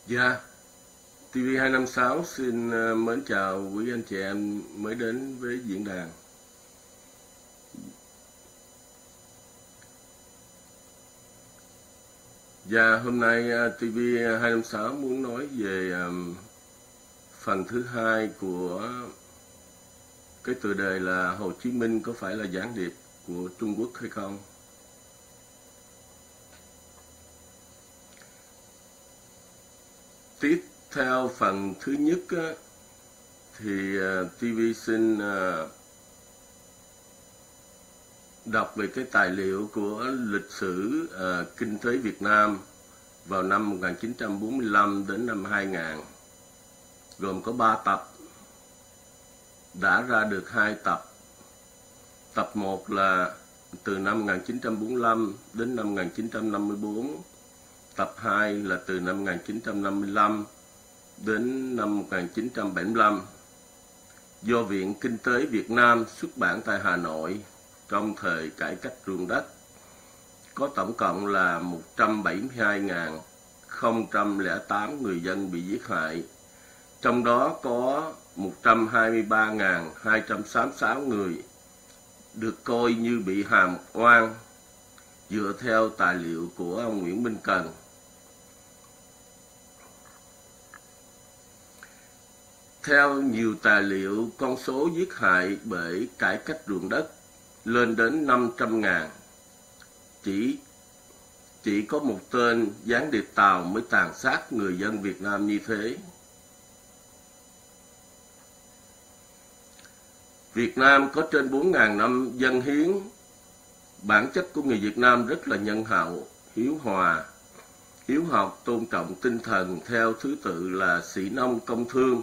Dạ, TV256 xin mến chào quý anh chị em mới đến với diễn đàn. Và hôm nay TV256 muốn nói về phần thứ hai của cái tựa đề là Hồ Chí Minh có phải là gián điệp của Trung Quốc hay không? Tiếp theo phần thứ nhất thì TV xin đọc về cái tài liệu của lịch sử kinh tế Việt Nam vào năm 1945 đến năm 2000, gồm có 3 tập, đã ra được 2 tập. Tập 1 là từ năm 1945 đến năm 1954, tập 2 là từ năm 1955 đến năm 1975, do Viện Kinh tế Việt Nam xuất bản tại Hà Nội trong thời cải cách ruộng đất. Có tổng cộng là 172.008 người dân bị giết hại, trong đó có 123.266 người được coi như bị hàm oan, dựa theo tài liệu của ông Nguyễn Minh Cần. Theo nhiều tài liệu, con số giết hại bởi cải cách ruộng đất lên đến 500.000. Chỉ có một tên gián điệp Tàu mới tàn sát người dân Việt Nam như thế. Việt Nam có trên 4.000 năm dân hiến. Bản chất của người Việt Nam rất là nhân hậu, hiếu hòa, hiếu học, tôn trọng tinh thần theo thứ tự là sĩ nông công thương.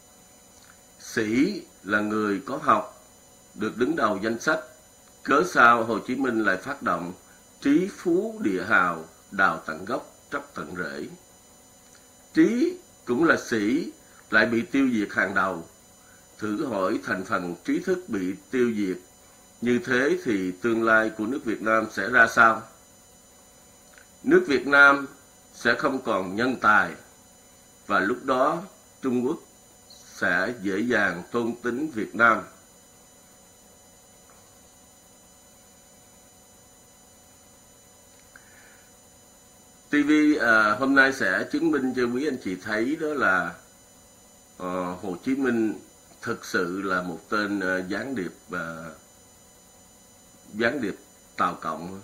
Sĩ là người có học, được đứng đầu danh sách. Cớ sao Hồ Chí Minh lại phát động trí phú địa hào, đào tận gốc, tróc tận rễ? Trí cũng là sĩ, lại bị tiêu diệt hàng đầu. Thử hỏi thành phần trí thức bị tiêu diệt như thế thì tương lai của nước Việt Nam sẽ ra sao? Nước Việt Nam sẽ không còn nhân tài, và lúc đó Trung Quốc sẽ dễ dàng tôn tín Việt Nam. TV hôm nay sẽ chứng minh cho quý anh chị thấy đó là Hồ Chí Minh thực sự là một tên gián điệp Tàu Cộng.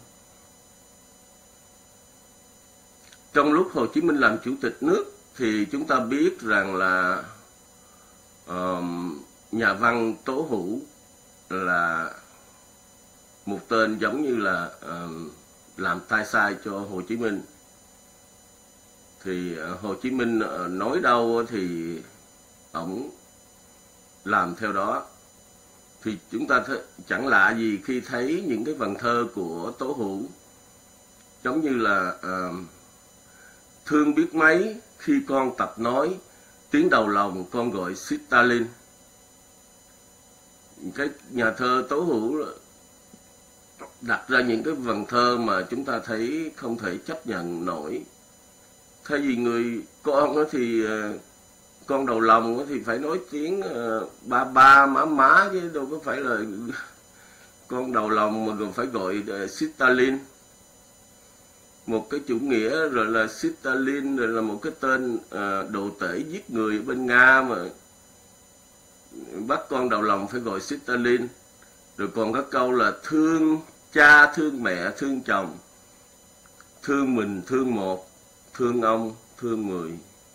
Trong lúc Hồ Chí Minh làm chủ tịch nước thì chúng ta biết rằng là nhà văn Tố Hữu là một tên giống như là làm tay sai cho Hồ Chí Minh. Thì Hồ Chí Minh nói đâu thì ổng làm theo đó. Thì chúng ta chẳng lạ gì khi thấy những cái vần thơ của Tố Hữu giống như là thương biết mấy khi con tập nói, tiếng đầu lòng con gọi Stalin. Cái nhà thơ Tố Hữu đặt ra những cái vần thơ mà chúng ta thấy không thể chấp nhận nổi. Thay vì người con thì con đầu lòng thì phải nói tiếng ba ba má chứ đâu có phải là con đầu lòng mà còn phải gọi Stalin. Một cái chủ nghĩa rồi là Stalin, rồi là một cái tên đồ tể giết người bên Nga mà bắt con đầu lòng phải gọi Stalin. Rồi còn có câu là thương cha, thương mẹ, thương chồng, thương mình, thương một, thương ông, thương người.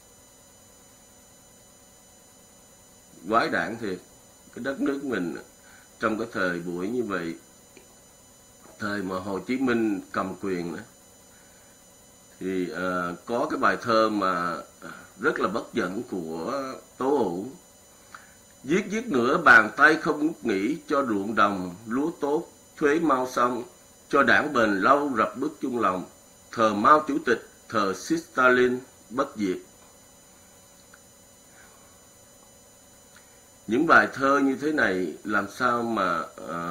Quái đản thiệt. Cái đất nước mình trong cái thời buổi như vậy, thời mà Hồ Chí Minh cầm quyền đó, thì có cái bài thơ mà rất là bất dẫn của Tố Hữu. Giết nữa bàn tay không ngút nghỉ, cho ruộng đồng lúa tốt thuế mau xong, cho đảng bền lâu rập bước chung lòng, thờ Mao Chủ tịch, thờ Stalin bất diệt. Những bài thơ như thế này làm sao mà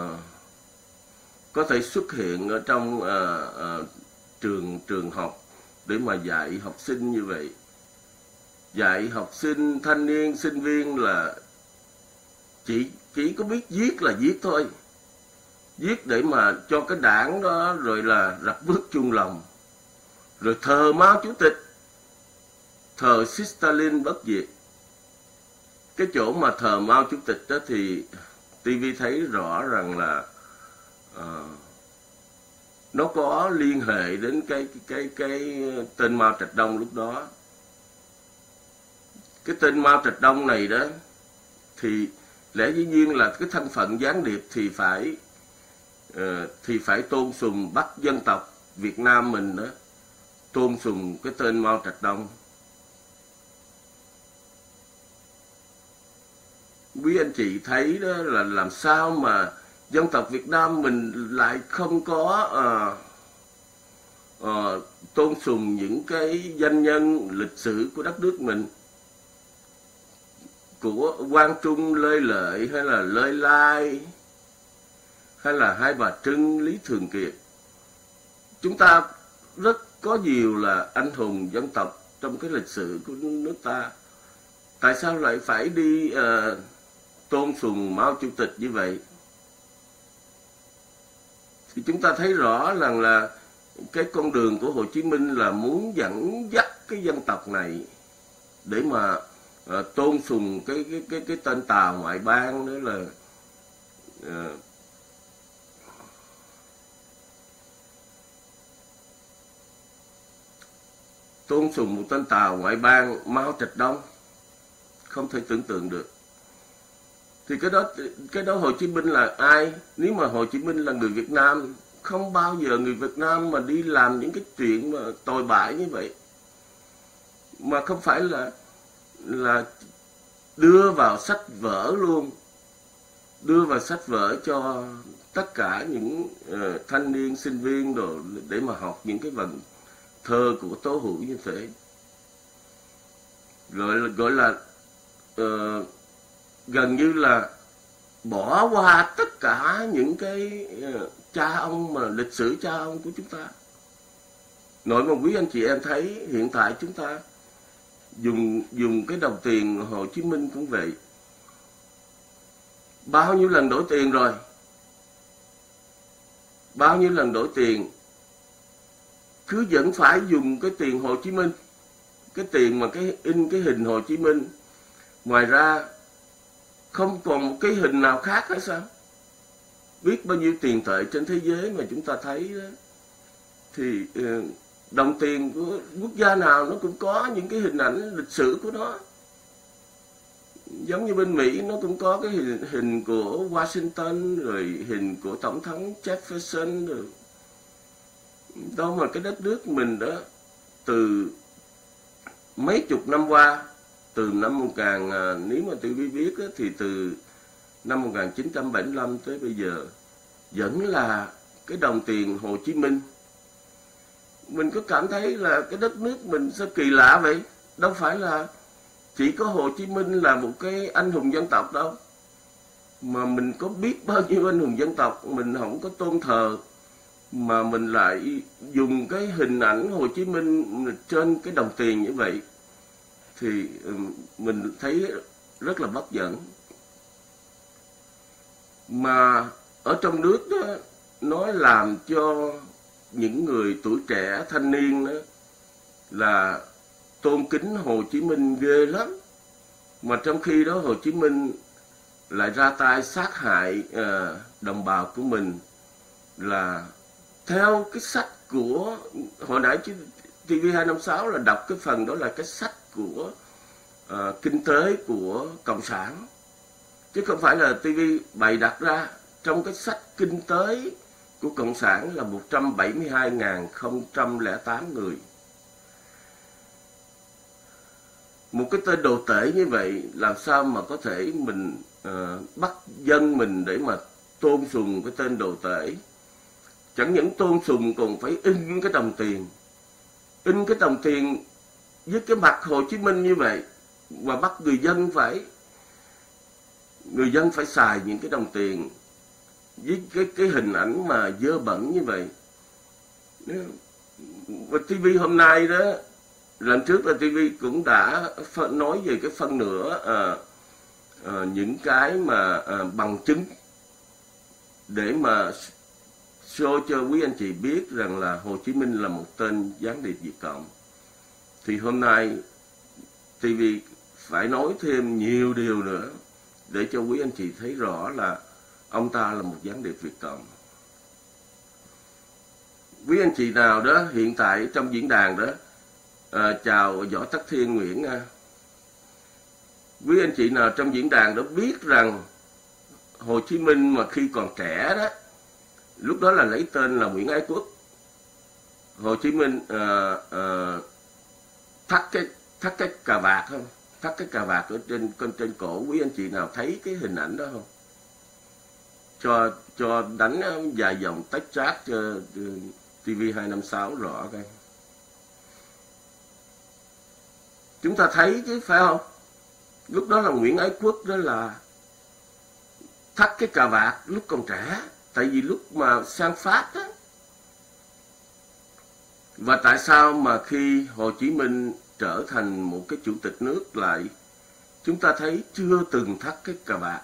có thể xuất hiện ở trong trường học để mà dạy học sinh như vậy? dạy học sinh, thanh niên, sinh viên là chỉ có biết viết là viết thôi. Viết để mà cho cái đảng đó, rồi là rập bước chung lòng. Rồi thờ Mao Chủ tịch, thờ Stalin bất diệt. Cái chỗ mà thờ Mao Chủ tịch đó thì TV thấy rõ rằng là nó có liên hệ đến cái tên Mao Trạch Đông lúc đó. Cái tên Mao Trạch Đông này đó thì lẽ dĩ nhiên là cái thân phận gián điệp thì phải tôn sùng bắt dân tộc Việt Nam mình đó, tôn sùng cái tên Mao Trạch Đông. Quý anh chị thấy đó là làm sao mà dân tộc Việt Nam mình lại không có tôn sùng những cái danh nhân lịch sử của đất nước mình, của Quang Trung, Lê Lợi, hay là Lê Lai, hay là Hai Bà Trưng, Lý Thường Kiệt. Chúng ta rất có nhiều là anh hùng dân tộc trong cái lịch sử của nước ta. Tại sao lại phải đi tôn sùng Mao Chủ tịch như vậy? Thì chúng ta thấy rõ rằng là cái con đường của Hồ Chí Minh là muốn dẫn dắt cái dân tộc này để mà tôn sùng cái tên Tào ngoại bang, đó là tôn sùng một tên Tào ngoại bang Mao Trạch Đông. Không thể tưởng tượng được. Thì cái đó Hồ Chí Minh là ai? Nếu mà Hồ Chí Minh là người Việt Nam, không bao giờ người Việt Nam mà đi làm những cái chuyện mà tồi bại như vậy. Mà không phải là đưa vào sách vở luôn. Đưa vào sách vở cho tất cả những thanh niên, sinh viên đồ để mà học những cái vần thơ của Tố Hữu như thế. Gọi là gần như là bỏ qua tất cả những cái cha ông, mà lịch sử cha ông của chúng ta. Nội mà quý anh chị em thấy hiện tại chúng ta dùng cái đồng tiền Hồ Chí Minh cũng vậy. Bao nhiêu lần đổi tiền rồi, bao nhiêu lần đổi tiền, cứ vẫn phải dùng cái tiền Hồ Chí Minh, cái tiền mà in cái hình Hồ Chí Minh. Ngoài ra không còn một cái hình nào khác hay sao? Biết bao nhiêu tiền tệ trên thế giới mà chúng ta thấy đó, thì đồng tiền của quốc gia nào nó cũng có những cái hình ảnh lịch sử của nó. Giống như bên Mỹ nó cũng có cái hình của Washington, rồi hình của Tổng thống Jefferson, rồi đó. Mà cái đất nước mình đó, từ mấy chục năm qua, từ năm nếu mà tôi biết đó, thì từ năm 1975 tới bây giờ vẫn là cái đồng tiền Hồ Chí Minh. Mình có cảm thấy là cái đất nước mình sao kỳ lạ vậy? Đâu phải là chỉ có Hồ Chí Minh là một cái anh hùng dân tộc đâu, mà mình có biết bao nhiêu anh hùng dân tộc mình không có tôn thờ, mà mình lại dùng cái hình ảnh Hồ Chí Minh trên cái đồng tiền như vậy, thì mình thấy rất là bất dẫn. Mà ở trong nước đó, nó làm cho những người tuổi trẻ, thanh niên đó là tôn kính Hồ Chí Minh ghê lắm. Mà trong khi đó Hồ Chí Minh lại ra tay sát hại đồng bào của mình, là theo cái sách của hồi nãy TV256 là đọc cái phần đó là cái sách của kinh tế của Cộng sản, chứ không phải là TV bày đặt ra. Trong cái sách kinh tế của Cộng sản là 172.008 người. Một cái tên đồ tể như vậy làm sao mà có thể mình bắt dân mình để mà tôn sùng cái tên đồ tể? Chẳng những tôn sùng còn phải in cái đồng tiền. In cái đồng tiền với cái mặt Hồ Chí Minh như vậy, và bắt người dân phải xài những cái đồng tiền với cái hình ảnh mà dơ bẩn như vậy. Và TV hôm nay đó lần trước là TV cũng đã nói về cái phân nửa những cái mà bằng chứng để mà show cho quý anh chị biết rằng là Hồ Chí Minh là một tên gián điệp Việt Cộng. Thì hôm nay TV phải nói thêm nhiều điều nữa để cho quý anh chị thấy rõ là ông ta là một gián điệp Việt Cộng. Quý anh chị nào đó hiện tại trong diễn đàn đó, chào Võ Tắc Thiên Nguyễn. Quý anh chị nào trong diễn đàn đó biết rằng Hồ Chí Minh mà khi còn trẻ đó, lúc đó là lấy tên là Nguyễn Ái Quốc. Hồ Chí Minh thắt cái cà vạt không? Thắt cái cà vạt ở trên cổ. Quý anh chị nào thấy cái hình ảnh đó không? Cho đánh vài dòng tách chat cho TV256 rõ coi. Chúng ta thấy chứ phải không? Lúc đó là Nguyễn Ái Quốc đó là thắt cái cà vạt lúc còn trẻ. Tại vì lúc mà sang Pháp đó. Và tại sao mà khi Hồ Chí Minh trở thành một cái chủ tịch nước lại, chúng ta thấy chưa từng thắt cái cà vạt,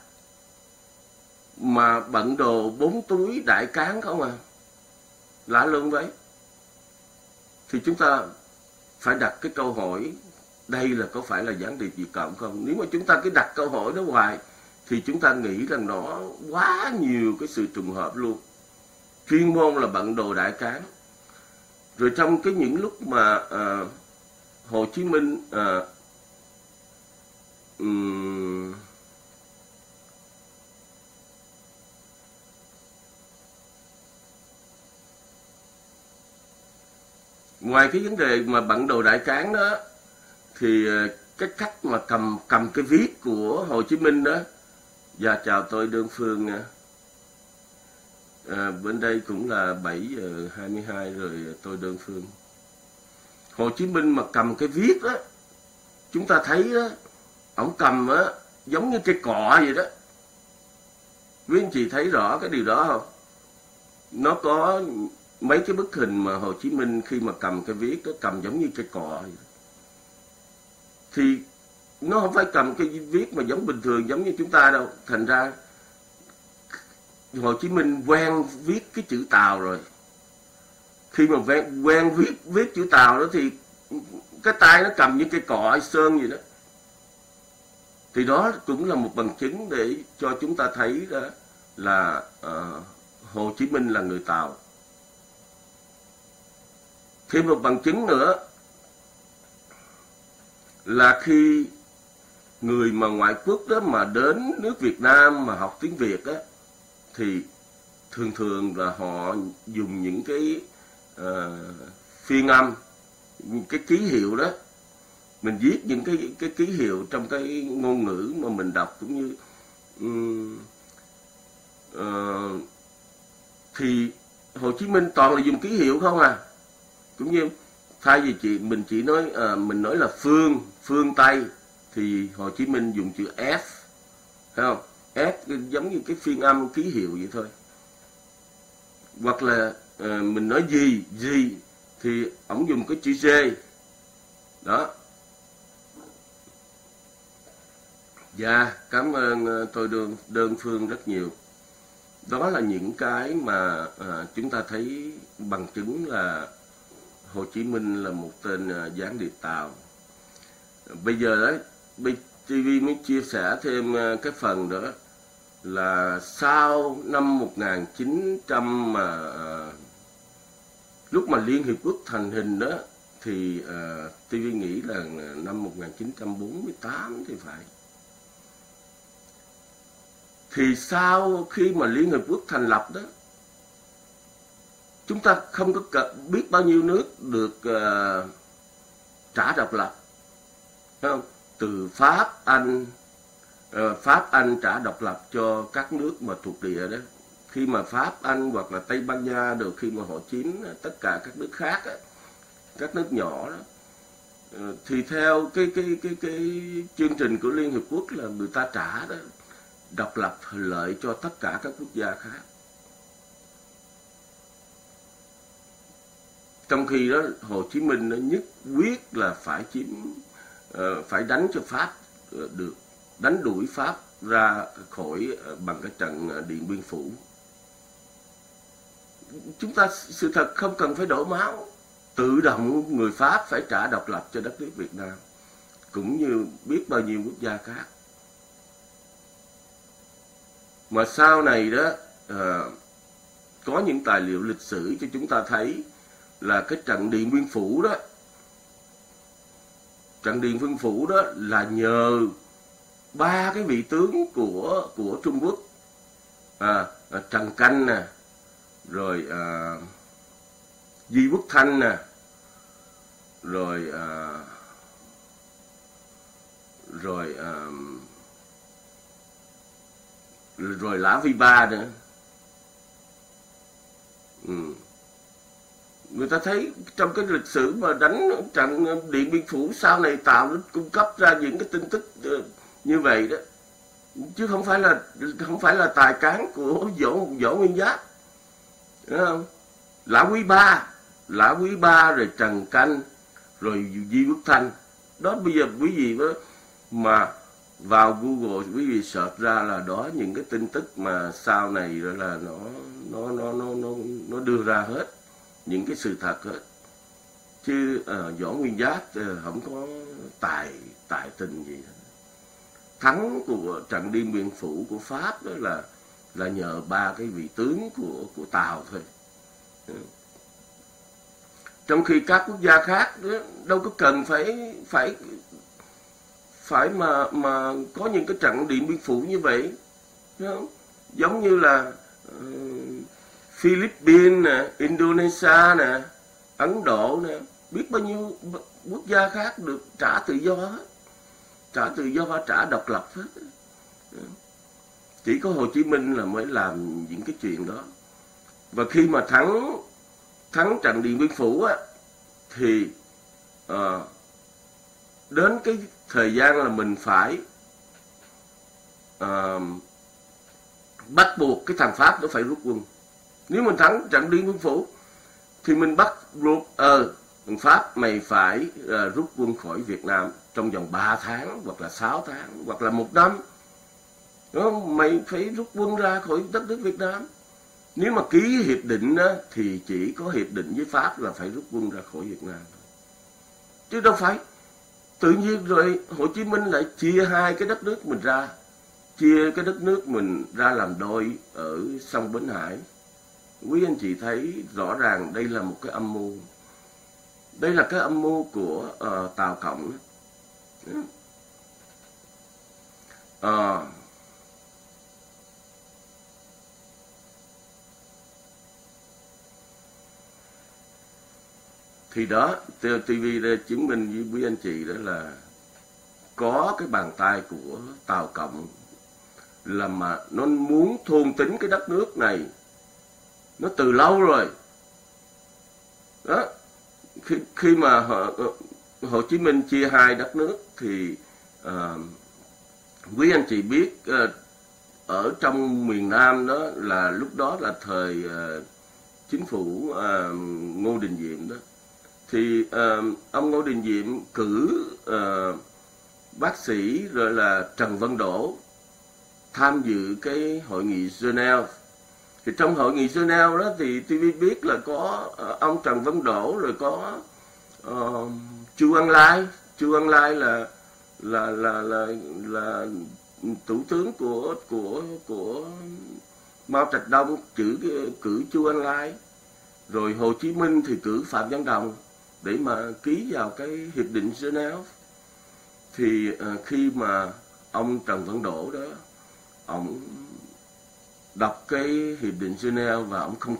mà bận đồ 4 túi đại cán không à? Lạ lùng vậy. Thì chúng ta phải đặt cái câu hỏi, đây là có phải là gián điệp Việt Cộng không? Nếu mà chúng ta cứ đặt câu hỏi đó hoài thì chúng ta nghĩ rằng nó quá nhiều cái sự trùng hợp luôn. Chuyên môn là bận đồ đại cán. Rồi trong cái những lúc mà Hồ Chí Minh ngoài cái vấn đề mà bận đồ đại cán đó, thì cái cách mà cầm cái viết của Hồ Chí Minh đó. Và chào tôi Đơn Phương nha. Bên đây cũng là 7:22 rồi tôi Đơn Phương. Hồ Chí Minh mà cầm cái viết đó, chúng ta thấy đó, ổng cầm á giống như cây cọ vậy đó. Quý anh chị thấy rõ cái điều đó không? Nó có mấy cái bức hình mà Hồ Chí Minh khi mà cầm cái viết đó, cầm giống như cây cọ vậy. Thì nó không phải cầm cái viết mà giống bình thường giống như chúng ta đâu. Thành ra Hồ Chí Minh quen viết cái chữ Tàu rồi. Khi mà quen viết chữ Tàu đó thì cái tay nó cầm như cây cọ sơn gì đó. Thì đó cũng là một bằng chứng để cho chúng ta thấy đó là Hồ Chí Minh là người Tàu. Thêm một bằng chứng nữa là khi người mà ngoại quốc đó mà đến nước Việt Nam mà học tiếng Việt á, thì thường là họ dùng những cái phiên âm, những cái ký hiệu đó. Mình viết những cái ký hiệu trong cái ngôn ngữ mà mình đọc cũng như thì Hồ Chí Minh toàn là dùng ký hiệu không à. Cũng như thay vì mình chỉ nói mình nói là phương Tây thì Hồ Chí Minh dùng chữ F, thấy không? F giống như cái phiên âm ký hiệu vậy thôi. Hoặc là mình nói gì thì ổng dùng cái chữ G. Đó. Dạ, cảm ơn tôi Đơn Phương rất nhiều. Đó là những cái mà chúng ta thấy bằng chứng là Hồ Chí Minh là một tên gián điệp Tàu. Bây giờ đấy, TV mới chia sẻ thêm cái phần nữa là sau năm 1900 mà lúc mà Liên Hiệp Quốc thành hình đó thì TV nghĩ là năm 1948 thì phải. Thì sau khi mà Liên Hiệp Quốc thành lập đó, chúng ta không có biết bao nhiêu nước được trả độc lập, phải không? Từ Pháp, Anh trả độc lập cho các nước mà thuộc địa đó. Khi mà Pháp, Anh hoặc là Tây Ban Nha được, khi mà họ chiếm tất cả các nước khác đó, các nước nhỏ đó, thì theo cái chương trình của Liên Hiệp Quốc là người ta trả đó độc lập lợi cho tất cả các quốc gia khác. Trong khi đó Hồ Chí Minh nó nhất quyết là phải phải đánh cho Pháp được, đánh đuổi Pháp ra khỏi bằng cái trận Điện Biên Phủ. Chúng ta sự thật không cần phải đổ máu, tự động người Pháp phải trả độc lập cho đất nước Việt Nam, cũng như biết bao nhiêu quốc gia khác. Mà sau này đó có những tài liệu lịch sử cho chúng ta thấy là cái trận Điện Biên Phủ đó, trận Điện Biên Phủ đó là nhờ ba cái vị tướng của Trung Quốc, Trần Canh nè, rồi Di Quốc Thanh nè, rồi Lã Vi Ba nữa. Người ta thấy trong cái lịch sử mà đánh trận Điện Biên Phủ sau này tạo cung cấp ra những cái tin tức như vậy đó, chứ không phải là tài cán của Võ Nguyên Giáp, đúng không? Lã Quý Ba rồi Trần Canh rồi Di Quốc Thanh đó. Bây giờ quý vị mà vào Google quý vị search ra là đó những cái tin tức mà sau này là nó đưa ra hết những cái sự thật hết, chứ Võ Nguyên Giáp không có tài tình gì. Thắng của trận Điện Biên Phủ của Pháp đó là nhờ ba cái vị tướng của Tàu thôi. Trong khi các quốc gia khác đó, đâu có cần phải mà có những cái trận Điện Biên Phủ như vậy, đúng không? Giống như là Philippines nè, Indonesia nè, Ấn Độ nè, biết bao nhiêu quốc gia khác được trả tự do hết, trả độc lập hết. Chỉ có Hồ Chí Minh là mới làm những cái chuyện đó. Và khi mà thắng trận Điện Biên Phủ á, thì đến cái thời gian là mình phải bắt buộc cái thằng Pháp nó phải rút quân. Nếu mình thắng trận Điện Biên Phủ thì mình bắt buộc thằng Pháp mày phải rút quân khỏi Việt Nam trong vòng 3 tháng hoặc là 6 tháng hoặc là 1 năm. Đúng không? Mày phải rút quân ra khỏi đất nước Việt Nam. Nếu mà ký hiệp định á, thì chỉ có hiệp định với Pháp là phải rút quân ra khỏi Việt Nam, chứ đâu phải tự nhiên rồi Hồ Chí Minh lại chia hai cái đất nước mình ra, chia cái đất nước mình ra làm đôi ở sông Bến Hải. Quý anh chị thấy rõ ràng đây là một cái âm mưu. Đây là cái âm mưu của Tàu Cộng. Thì đó, TV đã chứng minh với quý anh chị đó là có cái bàn tay của Tàu Cộng là mà nó muốn thôn tính cái đất nước này nó từ lâu rồi. Đó, khi mà Hồ Chí Minh chia hai đất nước thì quý anh chị biết ở trong miền Nam đó là lúc đó là thời chính phủ Ngô Đình Diệm đó, thì ông Ngô Đình Diệm cử bác sĩ rồi là Trần Văn Đỗ tham dự cái hội nghị Geneva. Thì trong hội nghị Geneva đó thì TV biết là có ông Trần Văn Đỗ, rồi có Chu Ân Lai. Chu Ân Lai là thủ tướng của Mao Trạch Đông cử Chu Ân Lai. Rồi Hồ Chí Minh thì cử Phạm Văn Đồng để mà ký vào cái hiệp định Geneva. Thì khi mà ông Trần Văn Đỗ đó, ông đọc cái hiệp định Geneva và ông không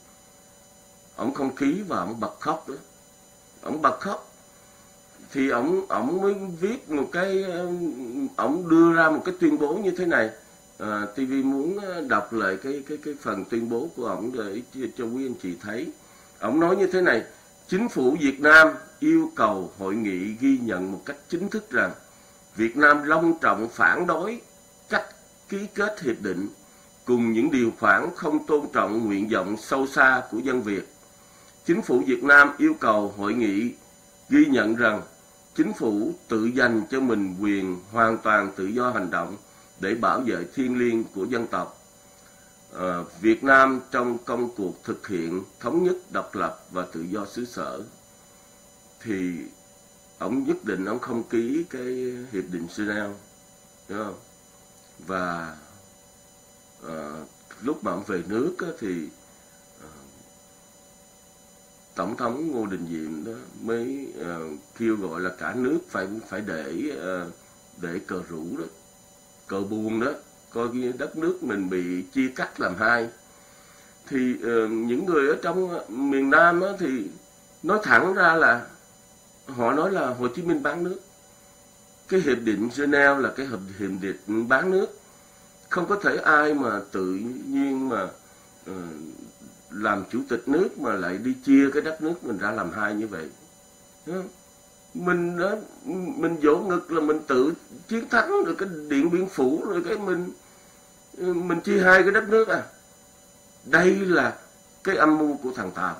ký và ông bật khóc đó. Ông bật khóc thì ông mới viết một cái, ông đưa ra một cái tuyên bố như thế này. TV muốn đọc lại cái phần tuyên bố của ông để cho quý anh chị thấy. Ông nói như thế này: Chính phủ Việt Nam yêu cầu hội nghị ghi nhận một cách chính thức rằng Việt Nam long trọng phản đối cách ký kết hiệp định cùng những điều khoản không tôn trọng nguyện vọng sâu xa của dân Việt. Chính phủ Việt Nam yêu cầu hội nghị ghi nhận rằng chính phủ tự dành cho mình quyền hoàn toàn tự do hành động để bảo vệ thiêng liêng của dân tộc Việt Nam trong công cuộc thực hiện thống nhất, độc lập và tự do xứ sở. Thì ông nhất định ông không ký cái hiệp định Geneva, đúng không? Và lúc mà ông về nước á, thì Tổng thống Ngô Đình Diệm đó mới kêu gọi là cả nước phải để cờ rủ đó, cờ buông đó, coi như đất nước mình bị chia cắt làm hai. Thì những người ở trong miền Nam á, thì nói thẳng ra là họ nói là Hồ Chí Minh bán nước. Cái hiệp định Geneva là cái hiệp định bán nước. Không có thể ai mà tự nhiên mà làm chủ tịch nước mà lại đi chia cái đất nước mình ra làm hai như vậy. Mình vỗ ngực là mình tự chiến thắng rồi cái Điện Biên Phủ, rồi cái mình chia hai cái đất nước à. Đây là cái âm mưu của thằng Tàu.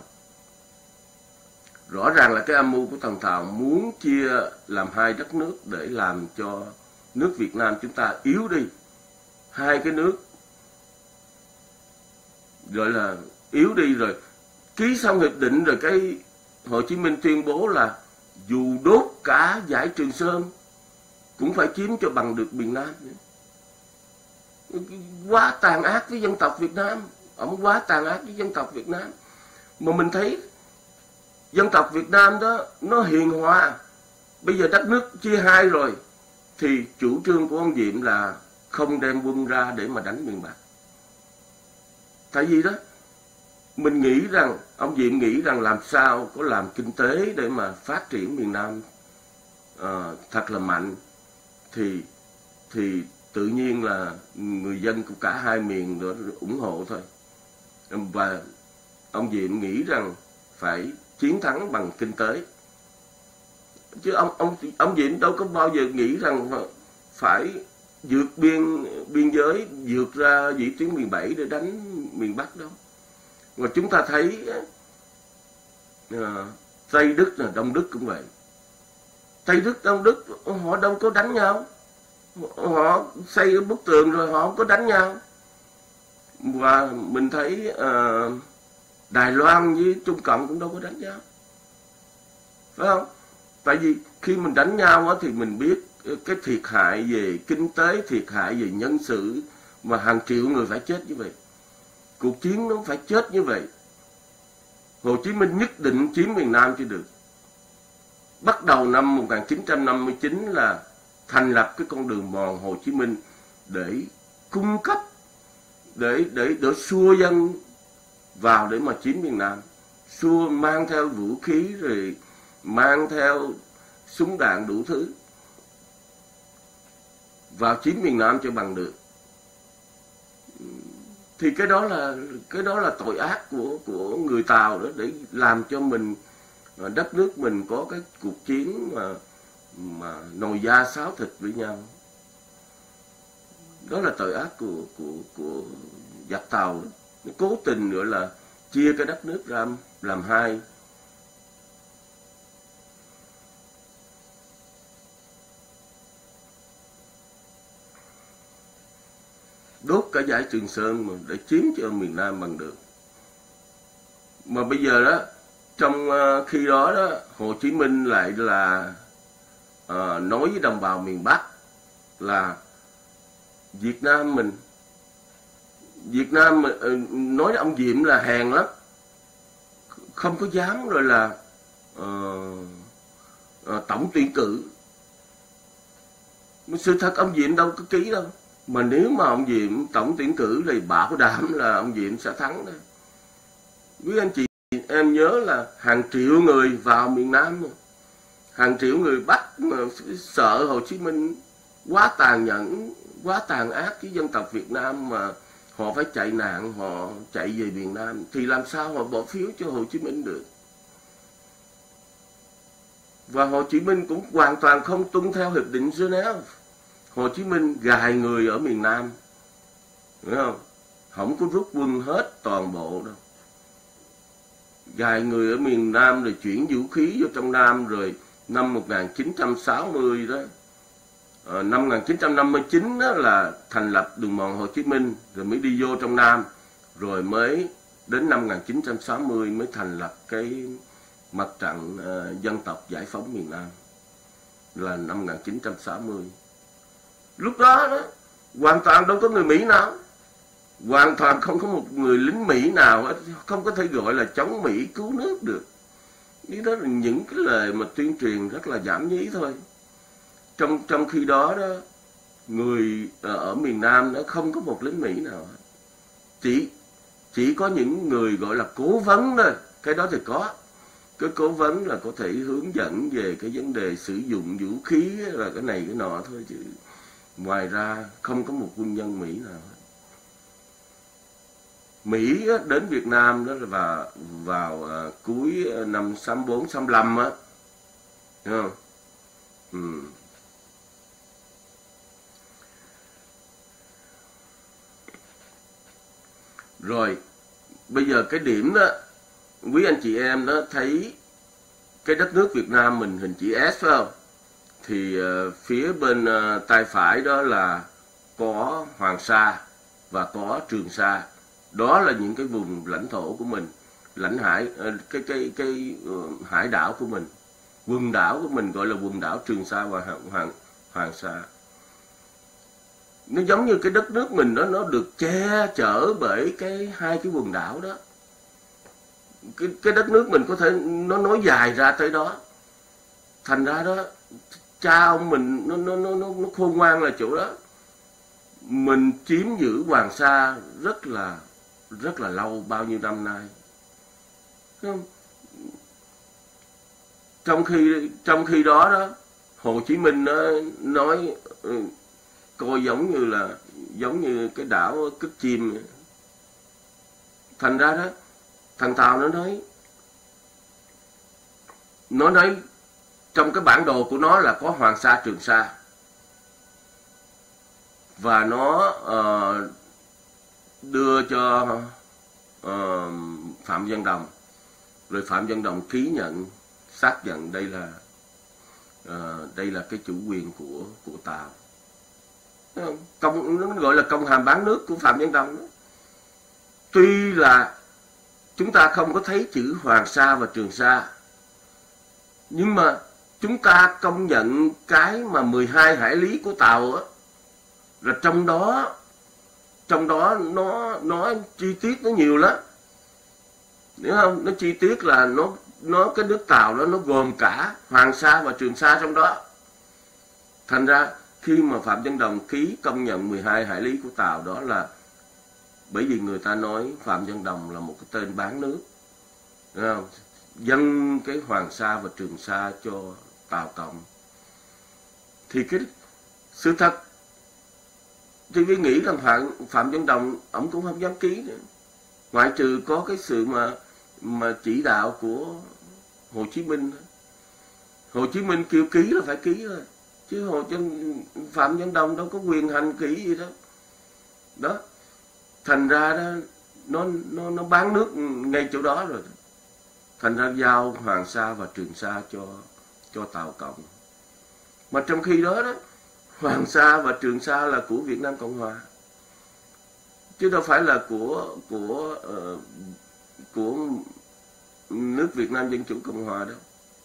Rõ ràng là cái âm mưu của thằng Tàu muốn chia làm hai đất nước để làm cho nước Việt Nam chúng ta yếu đi. Hai cái nước gọi là yếu đi, rồi ký xong hiệp định rồi cái Hồ Chí Minh tuyên bố là dù đốt cả dải Trường Sơn cũng phải chiếm cho bằng được miền Nam. Quá tàn ác với dân tộc Việt Nam. Ông quá tàn ác với dân tộc Việt Nam. Mà mình thấy dân tộc Việt Nam đó nó hiền hòa. Bây giờ đất nước chia hai rồi thì chủ trương của ông Diệm là không đem quân ra để mà đánh miền Bắc. Tại vì đó mình nghĩ rằng, ông Diệm nghĩ rằng làm sao có làm kinh tế để mà phát triển miền Nam thật là mạnh thì tự nhiên là người dân của cả hai miền đó ủng hộ thôi. Và ông Diệm nghĩ rằng phải chiến thắng bằng kinh tế. Chứ ông Diệm đâu có bao giờ nghĩ rằng phải vượt biên giới, vượt ra vĩ tuyến 17 để đánh miền Bắc đâu. Và chúng ta thấy Tây Đức là Đông Đức cũng vậy. Tây Đức, Đông Đức họ đâu có đánh nhau. Họ xây bức tường rồi họ không có đánh nhau. Và mình thấy Đài Loan với Trung Cộng cũng đâu có đánh nhau. Phải không? Tại vì khi mình đánh nhau á, thì mình biết cái thiệt hại về kinh tế, thiệt hại về nhân sự, mà hàng triệu người phải chết như vậy. Cuộc chiến nó phải chết như vậy. Hồ Chí Minh nhất định chiếm miền Nam cho được. Bắt đầu năm 1959 là thành lập cái con đường mòn Hồ Chí Minh để cung cấp, để xua dân vào để mà chiếm miền Nam. Xua mang theo vũ khí rồi mang theo súng đạn đủ thứ vào chiếm miền Nam cho bằng được. Thì cái đó là tội ác của người Tàu đó, để làm cho mình, đất nước mình có cái cuộc chiến mà nồi da xáo thịt với nhau. Đó là tội ác của giặc Tàu đó. Nó cố tình gọi là chia cái đất nước ra làm hai. Đốt cả dải Trường Sơn mà để chiếm cho miền Nam bằng được. Mà bây giờ đó, trong khi đó đó, Hồ Chí Minh lại là nói với đồng bào miền Bắc là Việt Nam mình nói ông Diệm là hèn lắm, không có dám rồi là tổng tuyển cử. Sự thật ông Diệm đâu có ký đâu. Mà nếu mà ông Diệm tổng tuyển cử thì bảo đảm là ông Diệm sẽ thắng đó. Quý anh chị em nhớ là hàng triệu người vào miền Nam, hàng triệu người Bắc mà sợ Hồ Chí Minh quá tàn nhẫn, quá tàn ác với dân tộc Việt Nam, mà họ phải chạy nạn, họ chạy về miền Nam, thì làm sao họ bỏ phiếu cho Hồ Chí Minh được. Và Hồ Chí Minh cũng hoàn toàn không tuân theo hiệp định Geneva. Hồ Chí Minh gài người ở miền Nam, hiểu không? Không có rút quân hết toàn bộ đâu. vài người ở miền Nam rồi chuyển vũ khí vô trong Nam, rồi năm 1960 đó, năm 1959 đó là thành lập đường mòn Hồ Chí Minh, rồi mới đi vô trong Nam, rồi mới đến năm 1960 mới thành lập cái mặt trận dân tộc giải phóng miền Nam là năm 1960. Lúc đó, hoàn toàn đâu có người Mỹ nào, hoàn toàn không có một người lính Mỹ nào hết, không có thể gọi là chống Mỹ cứu nước được. Đó là những cái lời mà tuyên truyền rất là nhảm nhí thôi. Trong khi đó đó, người ở miền Nam nó không có một lính Mỹ nào hết. Chỉ có những người gọi là cố vấn thôi, cái đó thì có. Cái cố vấn là có thể hướng dẫn về cái vấn đề sử dụng vũ khí là cái này cái nọ thôi, chứ ngoài ra không có một quân nhân Mỹ nào hết. Mỹ đến Việt Nam đó là vào cuối năm 64, 65 á, hiểu không? Rồi, bây giờ cái điểm đó, quý anh chị em đó thấy cái đất nước Việt Nam mình hình chữ S phải không? Thì phía bên tay phải đó là có Hoàng Sa và có Trường Sa. Đó là những cái vùng lãnh thổ của mình, lãnh hải, cái hải đảo của mình, quần đảo của mình gọi là quần đảo Trường Sa và Hoàng Sa. Nó giống như cái đất nước mình đó, nó được che chở bởi hai cái quần đảo đó. Cái đất nước mình có thể nó nối dài ra tới đó. Thành ra đó, cha ông mình nó khôn ngoan là chỗ đó. Mình chiếm giữ Hoàng Sa rất là lâu, bao nhiêu năm nay. Không? Trong khi đó đó, Hồ Chí Minh nó nói coi giống như cái đảo Cất Chim. Thành ra đó, thằng Tàu nó nói trong cái bản đồ của nó là có Hoàng Sa, Trường Sa, và nó đưa cho Phạm Văn Đồng, rồi Phạm Văn Đồng ký nhận, xác nhận đây là cái chủ quyền của Tàu. Nó gọi là công hàm bán nước của Phạm Văn Đồng đó. Tuy là chúng ta không có thấy chữ Hoàng Sa và Trường Sa, nhưng mà chúng ta công nhận cái mà 12 hải lý của Tàu á, là trong đó nó chi tiết nó nhiều lắm, hiểu không? Nó chi tiết là nó cái nước Tàu đó nó gồm cả Hoàng Sa và Trường Sa trong đó. Thành ra khi mà Phạm Văn Đồng ký công nhận 12 hải lý của Tàu đó là bởi vì người ta nói Phạm Văn Đồng là một cái tên bán nước, hiểu không? Dâng cái Hoàng Sa và Trường Sa cho Tàu Cộng. Thì cái sự thật thì tôi nghĩ rằng Phạm Văn Đồng ổng cũng không dám ký nữa, ngoại trừ có cái sự mà chỉ đạo của Hồ Chí Minh. Hồ Chí Minh kêu ký là phải ký thôi, chứ Phạm Văn Đồng đâu có quyền hành ký gì đâu. Đó, thành ra đó nó bán nước ngay chỗ đó rồi. Thành ra giao Hoàng Sa và Trường Sa cho Tàu Cộng. Mà trong khi đó đó, Hoàng Sa và Trường Sa là của Việt Nam Cộng Hòa, chứ đâu phải là của nước Việt Nam Dân Chủ Cộng Hòa đâu.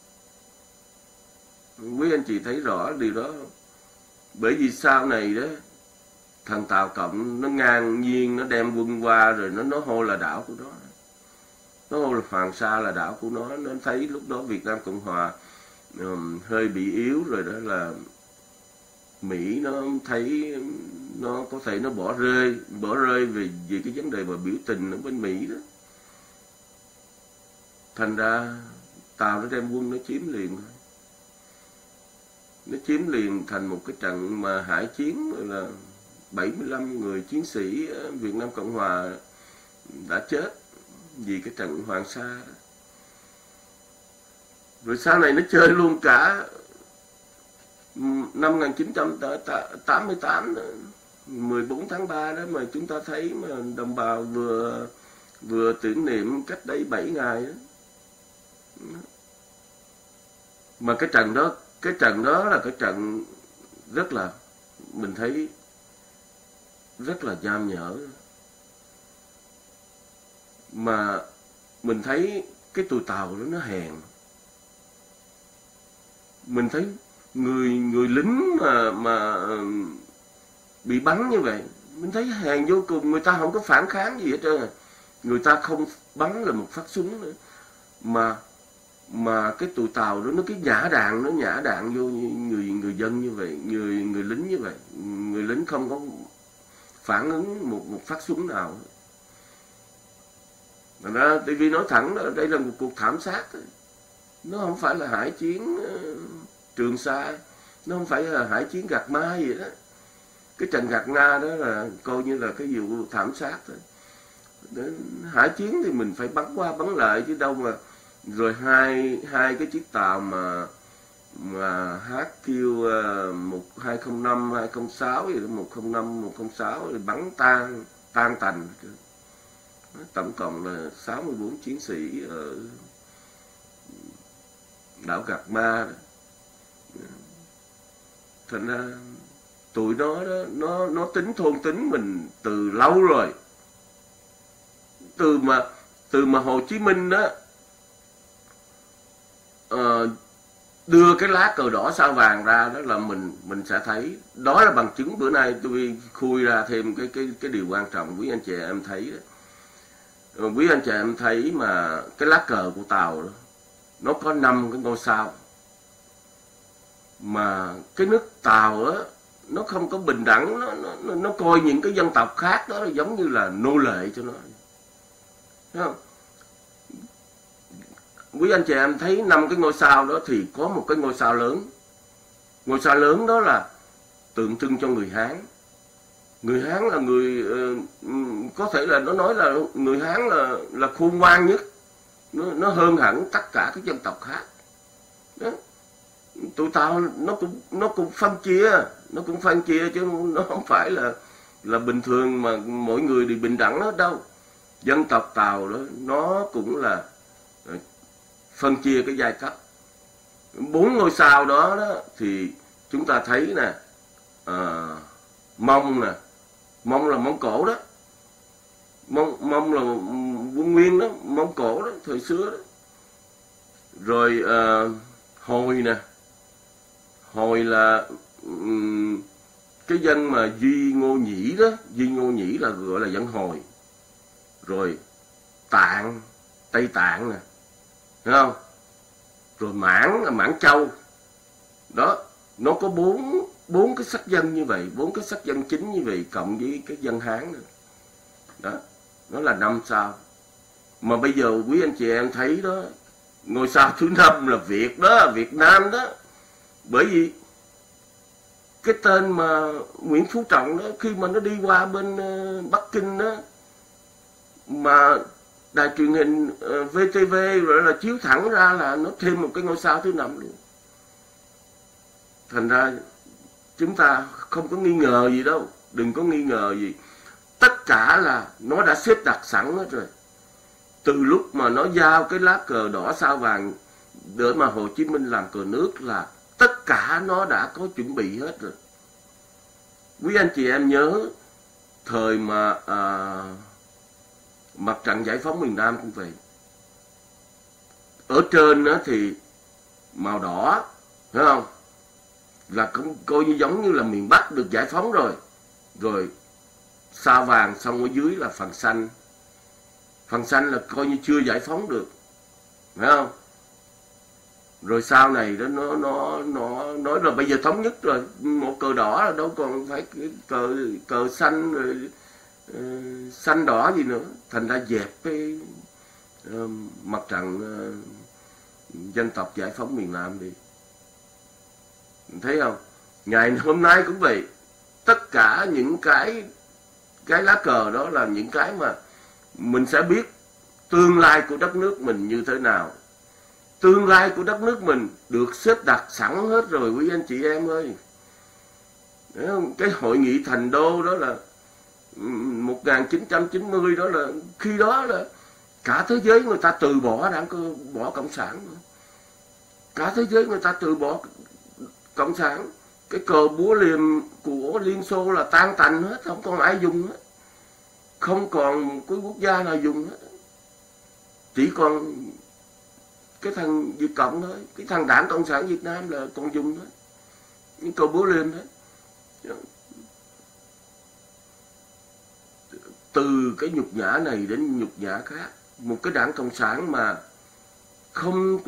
Quý anh chị thấy rõ điều đó. Bởi vì sau này đó, thằng Tàu Cộng nó ngang nhiên nó đem quân qua, rồi nó hô là đảo của nó. Nó hô là Hoàng Sa là đảo của nó. Nó thấy lúc đó Việt Nam Cộng Hòa hơi bị yếu rồi, đó là Mỹ nó thấy nó có thể nó bỏ rơi về cái vấn đề mà biểu tình ở bên Mỹ đó. Thành ra Tàu nó đem quân nó chiếm liền thôi. Nó chiếm liền thành một cái trận mà hải chiến, là 75 người chiến sĩ Việt Nam Cộng Hòa đã chết vì cái trận Hoàng Sa. Rồi sau này nó chơi luôn cả năm 1988, 14 tháng 3 đó, mà chúng ta thấy mà đồng bào vừa tưởng niệm cách đây 7 ngày đó. Mà cái trận đó là cái trận rất là, mình thấy rất là nham nhở. Mà mình thấy cái tụi Tàu đó nó hèn. Mình thấy người lính mà bị bắn như vậy, mình thấy hèn vô cùng. Người ta không có phản kháng gì hết trơn. Người ta không bắn là một phát súng nữa. Mà cái tụi Tàu đó nó cái nhả đạn vô người dân như vậy, người lính như vậy. Người lính không có phản ứng một phát súng nào. Thành ra TV nói thẳng đó, đây là một cuộc thảm sát. Nó không phải là hải chiến Trường Sa, nó không phải là hải chiến Gạc Ma gì đó. Cái trận Gạc Ma đó là coi như là cái vụ thảm sát thôi. Hải chiến thì mình phải bắn qua bắn lại chứ đâu mà. Rồi hai cái chiếc tàu mà HQ 205, 206 gì đó, 105, 106 thì bắn tan tành. Tổng cộng là 64 chiến sĩ ở đảo Gạc Ma. Thành ra tụi nó đó, nó tính thôn tính mình từ lâu rồi. Từ mà Hồ Chí Minh đó đưa cái lá cờ đỏ sao vàng ra đó là mình sẽ thấy. Đó là bằng chứng bữa nay tôi khui ra thêm cái điều quan trọng quý anh chị em thấy đó. Quý anh chị em thấy mà cái lá cờ của Tàu đó, nó có 5 cái ngôi sao. Mà cái nước Tàu đó, nó không có bình đẳng, nó coi những cái dân tộc khác đó giống như là nô lệ cho nó. Thấy không? Quý anh chị em thấy 5 cái ngôi sao đó thì có một cái ngôi sao lớn. Ngôi sao lớn đó là tượng trưng cho người Hán. Người Hán là người, có thể là nó nói là người Hán là khôn ngoan nhất. Nó hơn hẳn tất cả các dân tộc khác. Đó. Tụi Tàu nó cũng phân chia chứ nó không phải là bình thường mà mỗi người đều bình đẳng hết đâu. Dân tộc Tàu đó nó cũng là phân chia cái giai cấp. 4 ngôi sao đó thì chúng ta thấy nè, Mông nè, Mông là Mông Cổ đó, Mông là Quân Nguyên đó, Mông Cổ đó, thời xưa đó. Rồi Hồi nè, Hồi là cái dân mà Duy Ngô Nhĩ đó, Duy Ngô Nhĩ là gọi là dân Hồi. Rồi Tạng, Tây Tạng nè, thấy không? Rồi Mãn là Mãn Châu. Đó, nó có bốn cái sắc dân như vậy, 4 cái sắc dân chính như vậy cộng với cái dân Hán nữa. Đó, nó là 5 sao. Mà bây giờ quý anh chị em thấy đó, ngôi sao thứ 5 là Việt đó, Việt Nam đó. Bởi vì cái tên mà Nguyễn Phú Trọng đó, khi mà nó đi qua bên Bắc Kinh đó, mà đài truyền hình VTV rồi là chiếu thẳng ra là nó thêm một cái ngôi sao thứ 5 luôn. Thành ra chúng ta không có nghi ngờ gì đâu, đừng có nghi ngờ gì. Tất cả là nó đã xếp đặt sẵn hết rồi. Từ lúc mà nó giao cái lá cờ đỏ sao vàng để mà Hồ Chí Minh làm cờ nước là tất cả nó đã có chuẩn bị hết rồi. Quý anh chị em nhớ thời mà Mặt trận Giải phóng miền Nam cũng vậy. Ở trên đó thì màu đỏ, thấy không? Là cũng coi như giống như là miền Bắc được giải phóng rồi. Rồi sao vàng, xong ở dưới là phần xanh. Phần xanh là coi như chưa giải phóng được, phải không? Rồi sau này đó nó nói là bây giờ thống nhất rồi, một cờ đỏ là đâu còn phải cờ xanh rồi xanh đỏ gì nữa. Thành ra dẹp cái mặt trận dân tộc giải phóng miền Nam đi. Thấy không? Ngày hôm nay cũng vậy. Tất cả những cái lá cờ đó là những cái mà mình sẽ biết tương lai của đất nước mình như thế nào. Tương lai của đất nước mình được xếp đặt sẵn hết rồi quý anh chị em ơi. Đấy không? Cái hội nghị Thành Đô đó là 1990 đó, là khi đó là Cả thế giới người ta từ bỏ bỏ cộng sản, cả thế giới người ta từ bỏ cộng sản. Cái cờ búa liềm của Liên Xô là tan tành hết, không còn ai dùng hết, không còn cái quốc gia nào dùng hết, chỉ còn cái thằng Việt Cộng thôi, cái thằng Đảng Cộng sản Việt Nam là còn dùng thôi, những cờ búa liềm thôi. Từ cái nhục nhã này đến nhục nhã khác, một cái Đảng Cộng sản mà không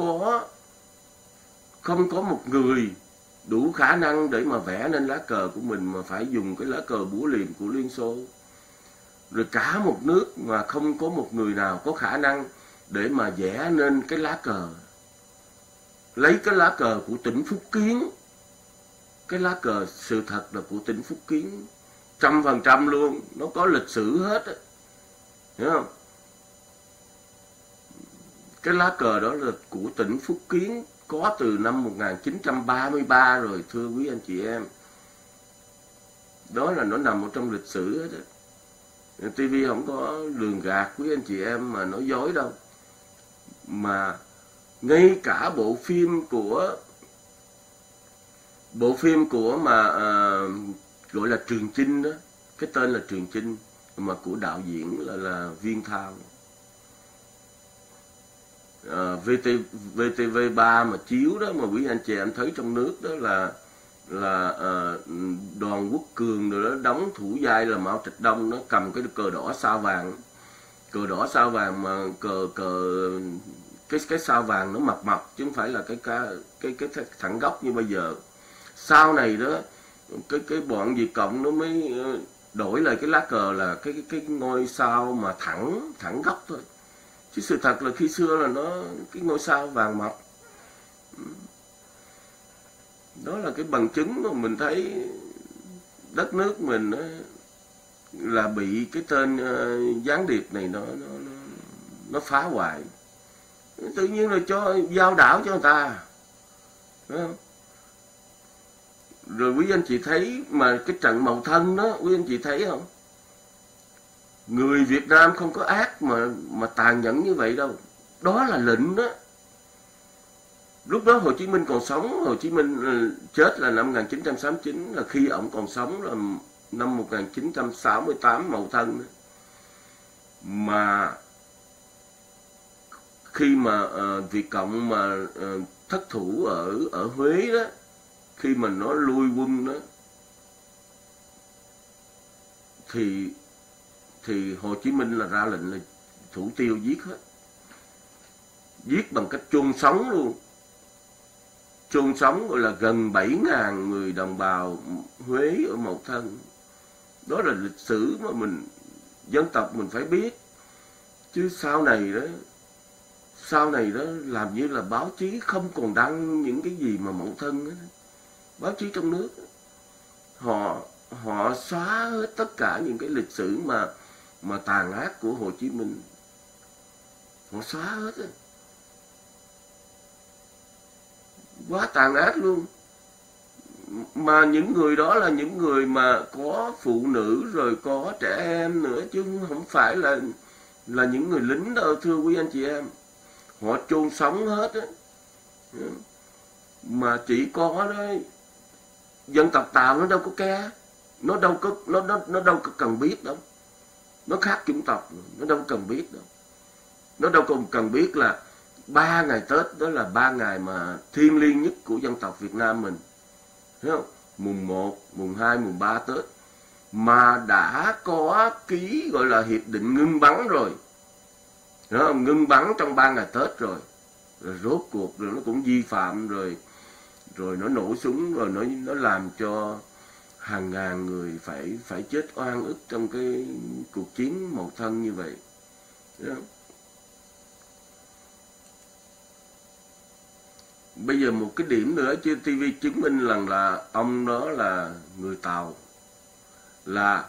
có một người đủ khả năng để mà vẽ nên lá cờ của mình, mà phải dùng cái lá cờ búa liềm của Liên Xô. Rồi cả một nước mà không có một người nào có khả năng để mà vẽ nên cái lá cờ, lấy cái lá cờ của tỉnh Phúc Kiến, cái lá cờ sự thật là của tỉnh Phúc Kiến 100% luôn, nó có lịch sử hết á, hiểu không? Cái lá cờ đó là của tỉnh Phúc Kiến, có từ năm 1933 rồi, thưa quý anh chị em. Đó là nó nằm ở trong lịch sử hết á. TV không có lường gạt quý anh chị em mà nói dối đâu. Mà ngay cả bộ phim của mà gọi là Trường Chinh đó, cái tên là Trường Chinh, mà của đạo diễn là Viên Thao. VTV3 mà chiếu đó, mà quý anh chị em thấy trong nước đó là Đoàn Quốc Cường rồi đó, đóng thủ vai là Mao Trạch Đông, nó cầm cái cờ đỏ sao vàng, cờ đỏ sao vàng mà cái sao vàng nó mập chứ không phải là cái thẳng góc như bây giờ. Sau này đó cái bọn Việt Cộng nó mới đổi lại cái lá cờ là cái ngôi sao mà thẳng góc thôi, chứ sự thật là khi xưa là nó cái ngôi sao vàng mập. Đó là cái bằng chứng mà mình thấy đất nước mình là bị cái tên gián điệp này nó phá hoại. Tự nhiên là cho giao đảo cho người ta, phải không? Rồi quý anh chị thấy mà cái trận Mậu Thân đó, quý anh chị thấy không? Người Việt Nam không có ác mà tàn nhẫn như vậy đâu. Đó là lệnh đó. Lúc đó Hồ Chí Minh còn sống, Hồ Chí Minh chết là năm 1969, là khi ổng còn sống là năm 1968 Mậu Thân đó. Mà khi mà Việt Cộng mà thất thủ ở Huế đó, khi mà nó lui quân đó, thì Hồ Chí Minh là ra lệnh là thủ tiêu giết hết, giết bằng cách chôn sống luôn, chôn sống gọi là gần 7.000 người đồng bào Huế ở Mậu Thân. Đó là lịch sử mà dân tộc mình phải biết, chứ sau này đó làm như là báo chí không còn đăng những cái gì mà Mậu Thân đó. Báo chí trong nước họ xóa hết tất cả những cái lịch sử mà tàn ác của Hồ Chí Minh, họ xóa hết á. Quá tàn ác luôn. Mà những người đó là những người mà có phụ nữ rồi có trẻ em nữa, chứ không phải là những người lính đâu, thưa quý anh chị em. Họ chôn sống hết á. Mà chỉ có đó, dân tộc Tàu nó đâu có ke, nó đâu có cần biết đâu. Nó khác chủng tộc, nó đâu cần biết đâu. Nó đâu cần biết là 3 ngày Tết đó là 3 ngày mà thiêng liêng nhất của dân tộc Việt Nam mình. Thấy không? Mùng 1, mùng 2, mùng 3 Tết mà đã có ký gọi là hiệp định ngưng bắn rồi. Đúng không? Ngưng bắn trong 3 ngày Tết rồi. Rồi rốt cuộc rồi nó cũng vi phạm rồi nó nổ súng, rồi nó làm cho hàng ngàn người phải chết oan ức trong cái cuộc chiến Mậu Thân như vậy. Đúng không? Bây giờ một cái điểm nữa trên TV chứng minh rằng là ông đó là người Tàu, là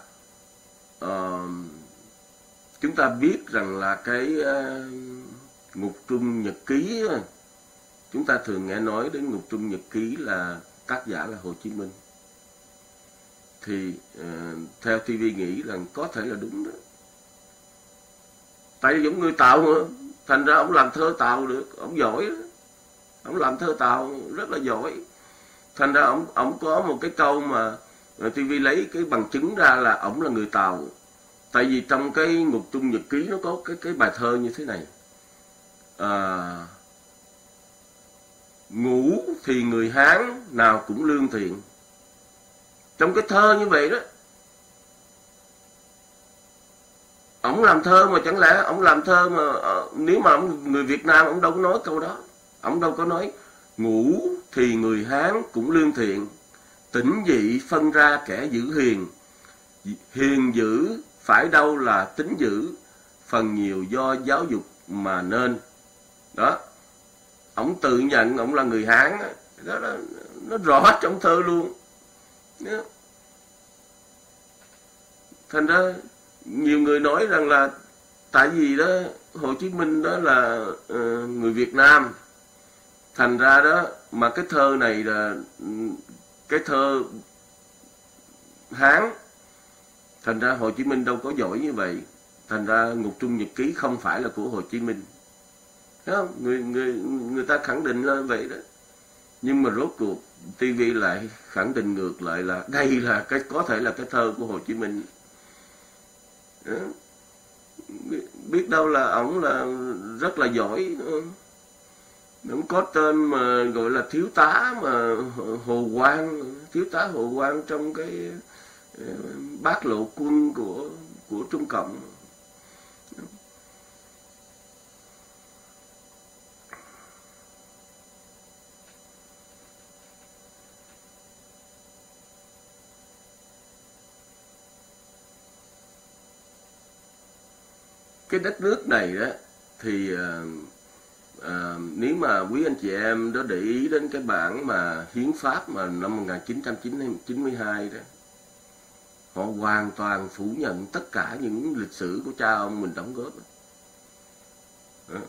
chúng ta biết rằng là cái Ngục Trung Nhật Ký, chúng ta thường nghe nói đến Ngục Trung Nhật Ký là tác giả là Hồ Chí Minh. Thì theo TV nghĩ rằng có thể là đúng đó. Tại vì giống người Tàu mà, thành ra ông làm thơ Tàu được, ông giỏi đó. Ông làm thơ Tàu rất là giỏi. Thành ra ông có một cái câu mà TV lấy cái bằng chứng ra là ông là người Tàu. Tại vì trong cái Ngục Trung Nhật Ký nó có cái bài thơ như thế này. Ngủ thì người Hán nào cũng lương thiện. Trong cái thơ như vậy đó. Ông làm thơ mà chẳng lẽ ông làm thơ mà nếu mà ông người Việt Nam ông đâu có nói câu đó. Ông đâu có nói ngủ thì người Hán cũng lương thiện, tỉnh dị phân ra kẻ giữ hiền, hiền dữ phải đâu là tính dữ, phần nhiều do giáo dục mà nên. Đó, ông tự nhận ông là người Hán đó, nó rõ trong thơ luôn. Đó. Thành ra nhiều người nói rằng là tại vì đó Hồ Chí Minh đó là người Việt Nam, thành ra đó mà cái thơ này là cái thơ Hán, thành ra Hồ Chí Minh đâu có giỏi như vậy. Thành ra Ngục Trung Nhật Ký không phải là của Hồ Chí Minh. Thấy không? Người ta khẳng định là vậy đó. Nhưng mà rốt cuộc TV lại khẳng định ngược lại là đây là cái có thể là cái thơ của Hồ Chí Minh. Đó. Biết đâu là ổng là rất là giỏi. Ông có tên mà gọi là thiếu tá mà Hồ Quang, thiếu tá Hồ Quang trong cái bát lộ quân của Trung Cộng. Cái đất nước này đó thì nếu mà quý anh chị em đó để ý đến cái bản mà hiến pháp mà năm 1992 đó, họ hoàn toàn phủ nhận tất cả những lịch sử của cha ông mình đóng góp. Đó.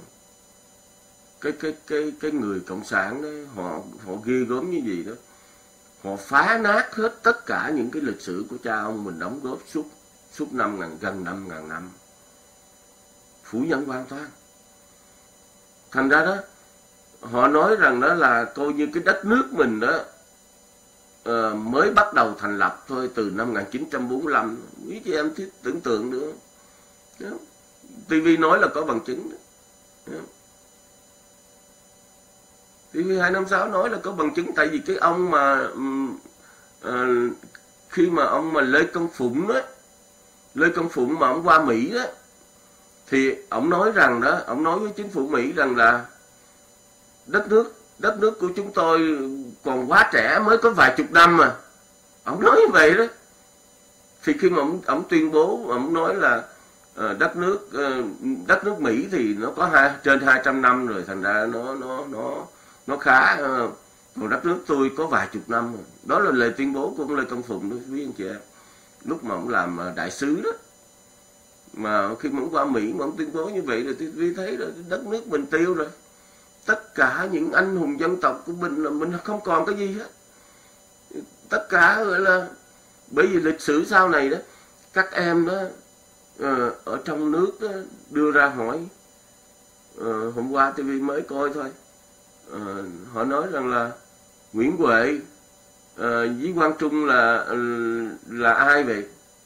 Cái người cộng sản đó, họ ghê gớm như gì đó, họ phá nát hết tất cả những cái lịch sử của cha ông mình đóng góp suốt gần 5.000 năm, phủ nhận hoàn toàn. Thành ra đó họ nói rằng đó là coi như cái đất nước mình đó mới bắt đầu thành lập thôi, từ năm 1945. Quý chị em tưởng tượng nữa. TV nói là có bằng chứng. TV 256 nói là có bằng chứng. Tại vì cái ông mà khi mà ông mà Lê Công Phụng đó, Lê Công Phụng mà ông qua Mỹ đó, thì ông nói rằng đó, ông nói với chính phủ Mỹ rằng là đất nước của chúng tôi còn quá trẻ, mới có vài chục năm mà. Ông nói như vậy đó. Thì khi mà ông tuyên bố, ông nói là đất nước Mỹ thì nó có trên 200 năm rồi, thành ra nó khá. Còn đất nước tôi có vài chục năm rồi. Đó là lời tuyên bố của ông Lê Công Phụng đó quý anh chị em. Lúc mà ông làm đại sứ đó. Mà khi mà ông qua Mỹ mà ông tuyên bố như vậy rồi thì thấy là đất nước mình tiêu rồi. Tất cả những anh hùng dân tộc của mình là mình không còn cái gì hết. Tất cả gọi là bởi vì lịch sử sau này đó, các em đó ở trong nước đó, đưa ra hỏi. Hôm qua TV mới coi thôi. Họ nói rằng là Nguyễn Huệ với Quang Trung là ai vậy?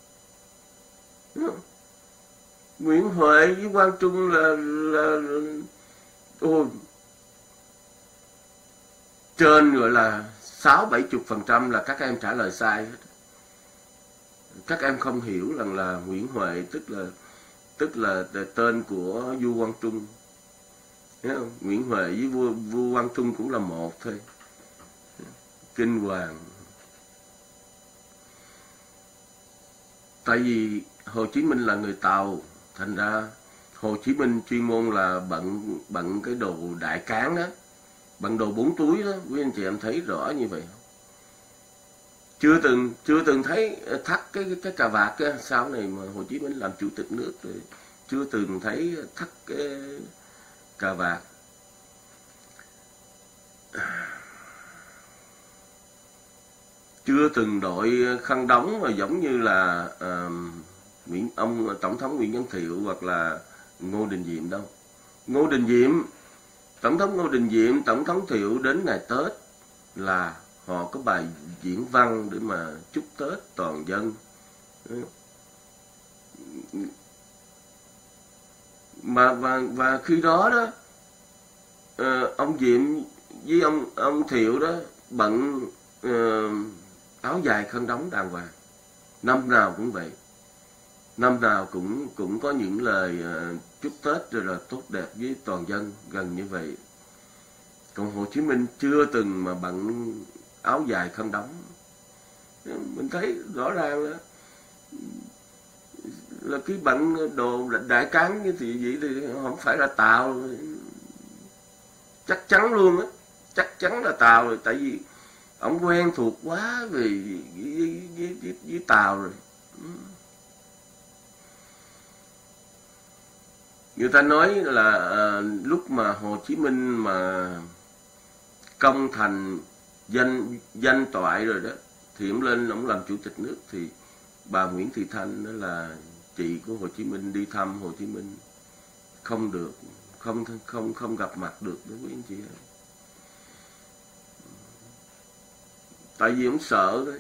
Nguyễn Huệ với Quang Trung là trên gọi là 60-70% là các em trả lời sai hết. Các em không hiểu rằng là Nguyễn Huệ tức là tên của vua Quang Trung. Thấy không? Nguyễn Huệ với vua Quang Trung cũng là một thôi. Kinh hoàng. Tại vì Hồ Chí Minh là người Tàu, thành ra Hồ Chí Minh chuyên môn là bận cái đồ đại cán đó, bận đồ 4 túi đó, quý anh chị em thấy rõ như vậy không? Chưa từng thấy thắt cái cà vạt á, sau này mà Hồ Chí Minh làm chủ tịch nước rồi chưa từng thấy thắt cái cà vạt. Chưa từng đội khăn đóng mà giống như là ông tổng thống Nguyễn Văn Thiệu hoặc là Ngô Đình Diệm đâu. Ngô Đình Diệm, Tổng thống Ngô Đình Diệm, Tổng thống Thiệu đến ngày Tết là họ có bài diễn văn để mà chúc Tết toàn dân. Và khi đó đó, ông Diệm với ông Thiệu đó bận áo dài khăn đóng đàng hoàng. Năm nào cũng vậy. Năm nào cũng có những lời chúc Tết rồi là tốt đẹp với toàn dân, gần như vậy. Còn Hồ Chí Minh chưa từng mà bận áo dài khăn đóng. Mình thấy rõ ràng là cái bận đồ đại cán như vậy thì không phải là Tàu. Chắc chắn luôn á, chắc chắn là Tàu rồi, tại vì ông quen thuộc quá về với Tàu rồi. Người ta nói là lúc mà Hồ Chí Minh mà công thành danh toại rồi đó, thì ông lên ông làm chủ tịch nước, thì bà Nguyễn Thị Thanh đó là chị của Hồ Chí Minh đi thăm Hồ Chí Minh không được, không gặp mặt được đối với anh chị em. Tại vì ông sợ đấy.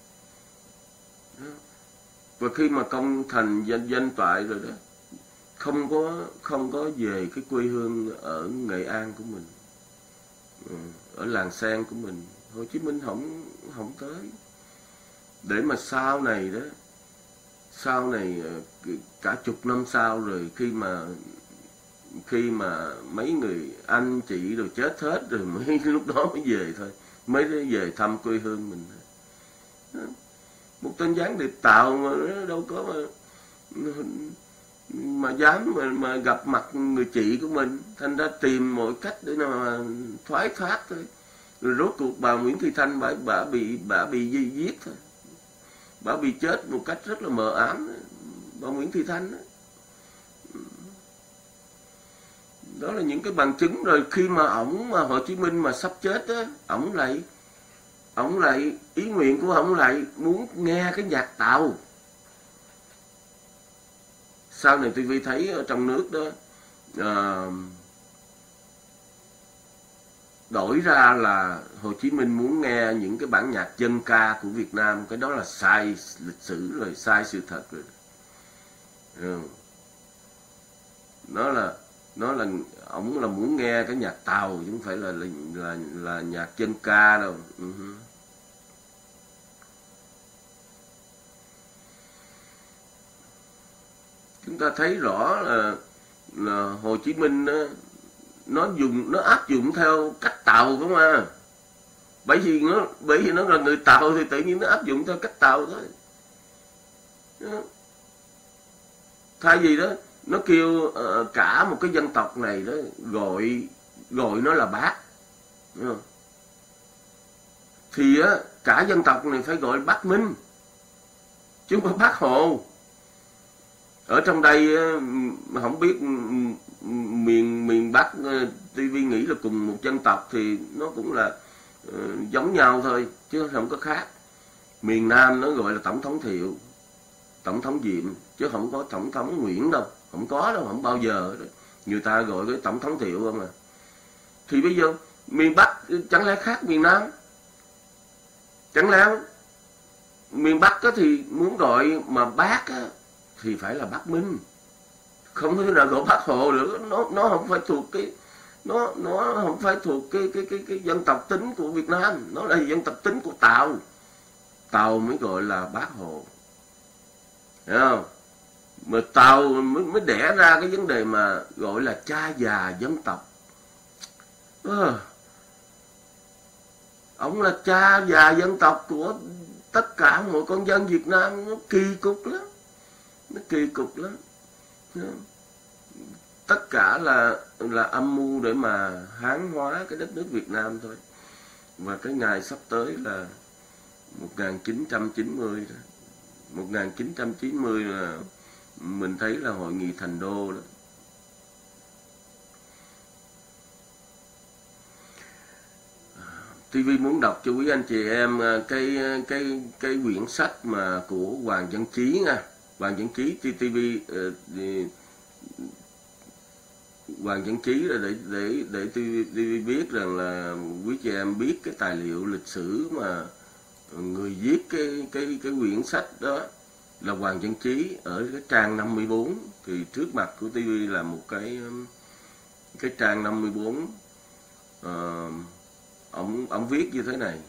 Và khi mà công thành danh toại rồi đó, không có về cái quê hương ở Nghệ An của mình, ở làng sen của mình, Hồ Chí Minh không tới. Để mà sau này đó, sau này cả chục năm sau rồi, khi mà mấy người anh chị rồi chết hết rồi mới lúc đó mới về thôi, mới về thăm quê hương mình. Một tên gián điệp Tàu mà nó đâu có mà dám mà gặp mặt người chị của mình, thành ra tìm mọi cách để mà thoái thác thôi. Rồi rốt cuộc bà Nguyễn Thị Thanh bà bị giết thôi, bà bị chết một cách rất là mờ ám, bà Nguyễn Thị Thanh đó. Đó là những cái bằng chứng. Rồi khi mà Hồ Chí Minh mà sắp chết á, ổng lại ý nguyện của ổng lại muốn nghe cái nhạc Tàu. Sau này TV thấy ở trong nước đó đổi ra là Hồ Chí Minh muốn nghe những cái bản nhạc dân ca của Việt Nam. Cái đó là sai lịch sử rồi, sai sự thật rồi. Nó là ổng là muốn nghe cái nhạc Tàu chứ không phải là nhạc dân ca đâu. Chúng ta thấy rõ là Hồ Chí Minh nó áp dụng theo cách Tàu, phải không ạ? Bởi vì nó là người Tàu thì tự nhiên nó áp dụng theo cách Tàu thôi. Thay vì đó nó kêu cả một cái dân tộc này đó gọi nó là bác, thì cả dân tộc này phải gọi bác Minh chứ không phải bác Hồ. Ở trong đây không biết miền Bắc TV nghĩ là cùng một dân tộc thì nó cũng là giống nhau thôi chứ không có khác. Miền Nam nó gọi là Tổng thống Thiệu, Tổng thống Diệm, chứ không có Tổng thống Nguyễn đâu, không có đâu, không bao giờ đó. Người ta gọi cái Tổng thống Thiệu không à. Thì bây giờ miền Bắc chẳng lẽ khác miền Nam? Chẳng lẽ miền Bắc thì muốn gọi mà bác á, thì phải là bác Minh, không thể nào gọi bác Hồ được. Nó không phải thuộc cái nó không phải thuộc cái dân tộc tính của Việt Nam, nó là dân tộc tính của Tàu mới gọi là bác Hồ, hiểu không? Mà Tàu mới đẻ ra cái vấn đề mà gọi là cha già dân tộc. Ông là cha già dân tộc của tất cả mọi con dân Việt Nam. Nó kỳ cục lắm, nó kỳ cục lắm. Tất cả là âm mưu để mà hán hóa cái đất nước Việt Nam thôi. Và cái ngày sắp tới là 1990 đó. 1990 là mình thấy là hội nghị Thành Đô đó. TV muốn đọc cho quý anh chị em cái quyển sách mà của Hoàng Văn Chí nha. Hoàng Văn Chí TV Hoàng Dân Trí là để tôi biết rằng là quý chị em biết cái tài liệu lịch sử mà người viết cái quyển sách đó là Hoàng Dân Trí ở cái trang 54. Thì trước mặt của TV là một cái trang 54. Ông viết như thế này.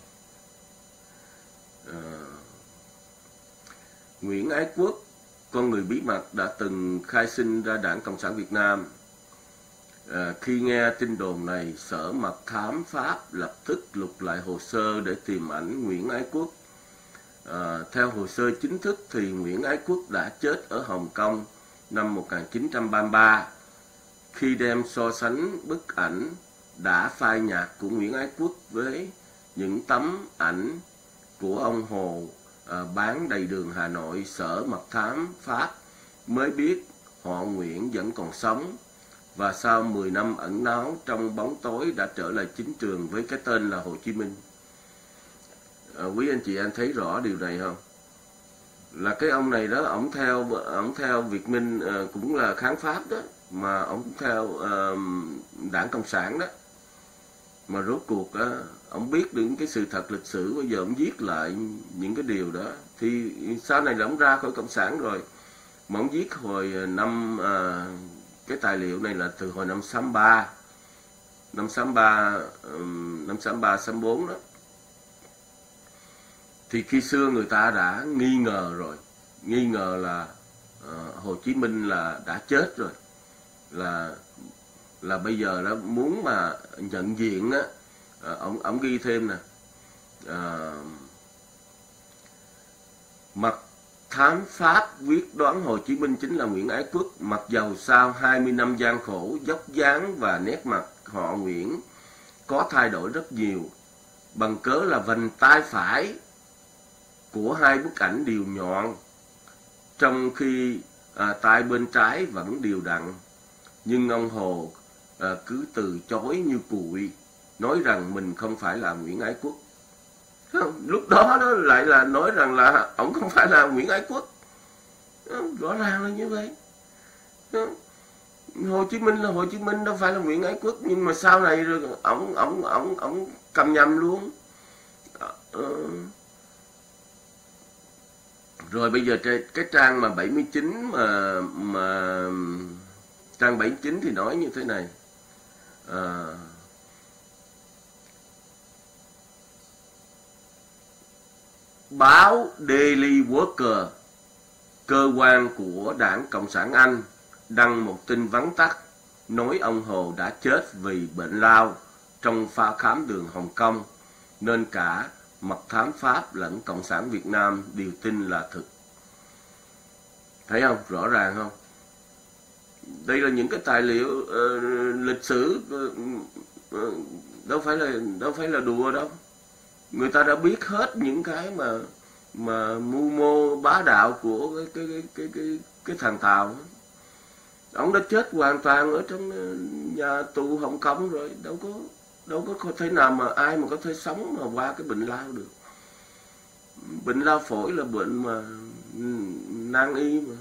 Nguyễn Ái Quốc, con người bí mật đã từng khai sinh ra Đảng Cộng sản Việt Nam. Khi nghe tin đồn này, Sở Mật thám Pháp lập tức lục lại hồ sơ để tìm ảnh Nguyễn Ái Quốc. Theo hồ sơ chính thức thì Nguyễn Ái Quốc đã chết ở Hồng Kông năm 1933. Khi đem so sánh bức ảnh đã phai nhạt của Nguyễn Ái Quốc với những tấm ảnh của ông Hồ bán đầy đường Hà Nội, Sở Mật thám Pháp mới biết họ Nguyễn vẫn còn sống, và sau 10 năm ẩn náu trong bóng tối đã trở lại chính trường với cái tên là Hồ Chí Minh. Quý anh chị em thấy rõ điều này không? Là cái ông này đó, ổng theo Việt Minh, cũng là kháng Pháp đó, mà ổng cũng theo Đảng Cộng sản đó. Mà rốt cuộc ổng biết được cái sự thật lịch sử, bây giờ ổng viết lại những cái điều đó. Thì sau này là ổng ra khỏi Cộng sản rồi, mà ổng viết hồi năm cái tài liệu này là từ hồi năm 63, năm 64 đó. Thì khi xưa người ta đã nghi ngờ rồi, nghi ngờ là Hồ Chí Minh là đã chết rồi, là bây giờ đó muốn mà nhận diện á. Ông ghi thêm nè, Mật thám Pháp quyết đoán Hồ Chí Minh chính là Nguyễn Ái Quốc, mặc dầu sau 20 năm gian khổ, dốc dáng và nét mặt họ Nguyễn có thay đổi rất nhiều, bằng cớ là vành tay phải của hai bức ảnh đều nhọn, trong khi tay bên trái vẫn đều đặn. Nhưng ông Hồ cứ từ chối như cụi, nói rằng mình không phải là Nguyễn Ái Quốc. Lúc đó đó lại là nói rằng là ổng không phải là Nguyễn Ái Quốc. Rõ ràng là như vậy. Hồ Chí Minh là Hồ Chí Minh, đâu phải là Nguyễn Ái Quốc. Nhưng mà sau này rồi ổng cầm nhầm luôn. Rồi bây giờ cái trang mà 79 mà trang 79 thì nói như thế này. Báo Daily Worker, cơ quan của Đảng Cộng sản Anh, đăng một tin vắn tắt nói ông Hồ đã chết vì bệnh lao trong pha khám đường Hồng Kông, nên cả Mật thám Pháp lẫn Cộng sản Việt Nam đều tin là thực. Thấy không? Rõ ràng không? Đây là những cái tài liệu lịch sử, đâu phải là đùa đâu. Người ta đã biết hết những cái mà mưu mô bá đạo của cái thằng Tàu. Ông đã chết hoàn toàn ở trong nhà tù Hồng Kông rồi, đâu có thể nào mà ai mà có thể sống mà qua cái bệnh lao được. Bệnh lao phổi là bệnh mà nan y mà.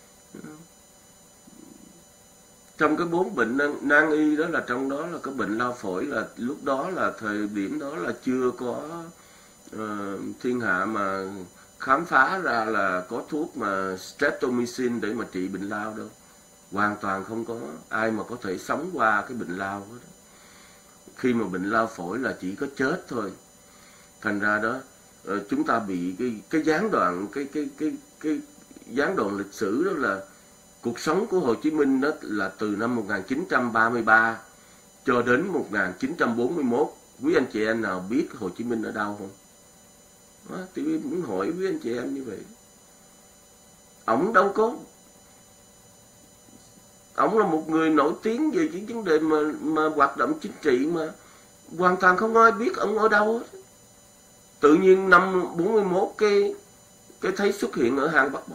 Trong cái 4 bệnh nan y đó, là trong đó là cái bệnh lao phổi, là lúc đó là thời điểm đó là chưa có thiên hạ mà khám phá ra là có thuốc mà streptomycin để mà trị bệnh lao đâu. Hoàn toàn không có ai mà có thể sống qua cái bệnh lao hết. Khi mà bệnh lao phổi là chỉ có chết thôi. Thành ra đó chúng ta bị cái gián đoạn cái gián đoạn lịch sử đó là cuộc sống của Hồ Chí Minh đó là từ năm 1933 cho đến 1941. Quý anh chị em nào biết Hồ Chí Minh ở đâu không? Đó, tôi muốn hỏi quý anh chị em như vậy. Ổng đâu có, ổng là một người nổi tiếng về những vấn đề mà hoạt động chính trị mà hoàn toàn không ai biết ổng ở đâu hết. Tự nhiên năm 41 cái thấy xuất hiện ở hang Bắc Bó.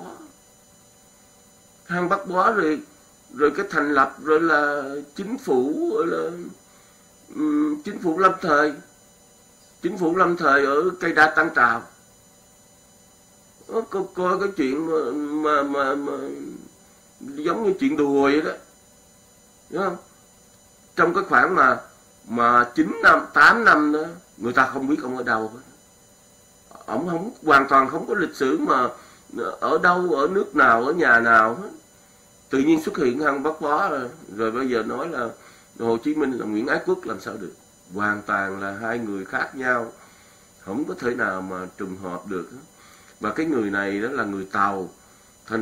Hang Bắc Bó rồi cái thành lập rồi là chính phủ, gọi là chính phủ lâm thời. Chính phủ lâm thời ở Cây Đa Tăng Trào. Coi cái chuyện mà giống như chuyện đùa vậy đó. Đúng không? Trong cái khoảng mà 9 năm, 8 năm đó, người ta không biết ông ở đâu hết. Ông không hoàn toàn không có lịch sử mà ở đâu, ở nước nào, ở nhà nào hết. Tự nhiên xuất hiện hăng bắt bó rồi bây giờ nói là Hồ Chí Minh là Nguyễn Ái Quốc làm sao được. Hoàn toàn là hai người khác nhau, không có thể nào mà trùng hợp được. Và cái người này đó là người Tàu, thành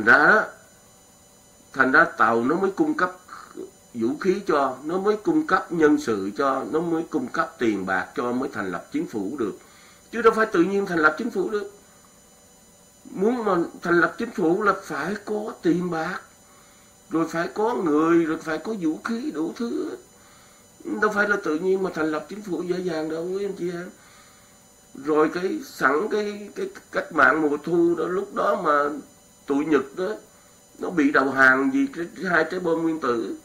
ra Tàu nó mới cung cấp vũ khí cho, nó mới cung cấp nhân sự cho, nó mới cung cấp tiền bạc cho, mới thành lập chính phủ được, chứ đâu phải tự nhiên thành lập chính phủ được. Muốn mà thành lập chính phủ là phải có tiền bạc, rồi phải có người, rồi phải có vũ khí đủ thứ, đâu phải là tự nhiên mà thành lập chính phủ dễ dàng đâu quý anh chị em. Rồi cái sẵn cái cách mạng mùa thu đó, lúc đó mà tụi Nhật đó nó bị đầu hàng vì hai trái bom nguyên tử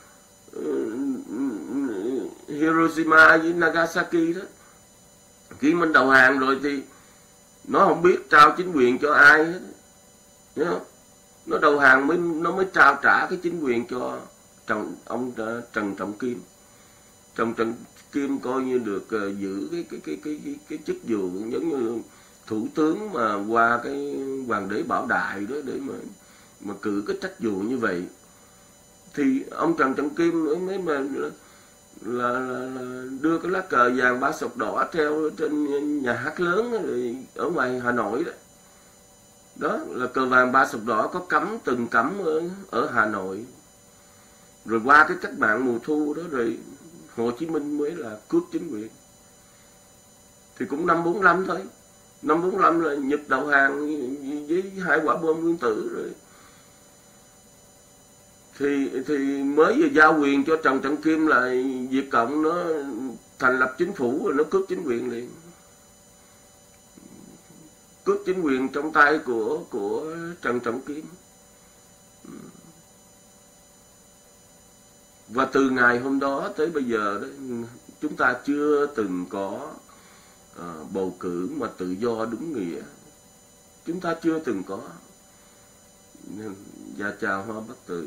Hiroshima với Nagasaki đó. Khi mình đầu hàng rồi thì nó không biết trao chính quyền cho ai hết, hiểu không? Nó đầu hàng nó mới trao trả cái chính quyền cho ông Trần Trọng Kim. Trần Trọng Kim coi như được giữ cái chức vụ giống như thủ tướng mà qua cái hoàng đế Bảo Đại đó, để mà cử cái trách vụ như vậy. Thì ông Trần Trọng Kim mới mà là đưa cái lá cờ vàng ba sọc đỏ treo trên nhà hát lớn rồi ở ngoài Hà Nội đó. Đó là cờ vàng ba sọc đỏ có cắm từng cắm ở Hà Nội. Rồi qua cái cách mạng mùa thu đó rồi Hồ Chí Minh mới là cướp chính quyền. Thì cũng năm 45 thôi. Năm 45 là Nhật đầu hàng với hai quả bom nguyên tử rồi. Thì mới vừa giao quyền cho Trần Trọng Kim là Việt Cộng nó thành lập chính phủ rồi nó cướp chính quyền liền. Cướp chính quyền trong tay của Trần Trọng Kim. Và từ ngày hôm đó tới bây giờ đó, chúng ta chưa từng có bầu cử mà tự do đúng nghĩa. Chúng ta chưa từng có. Và chào Hoa Bắc Tử.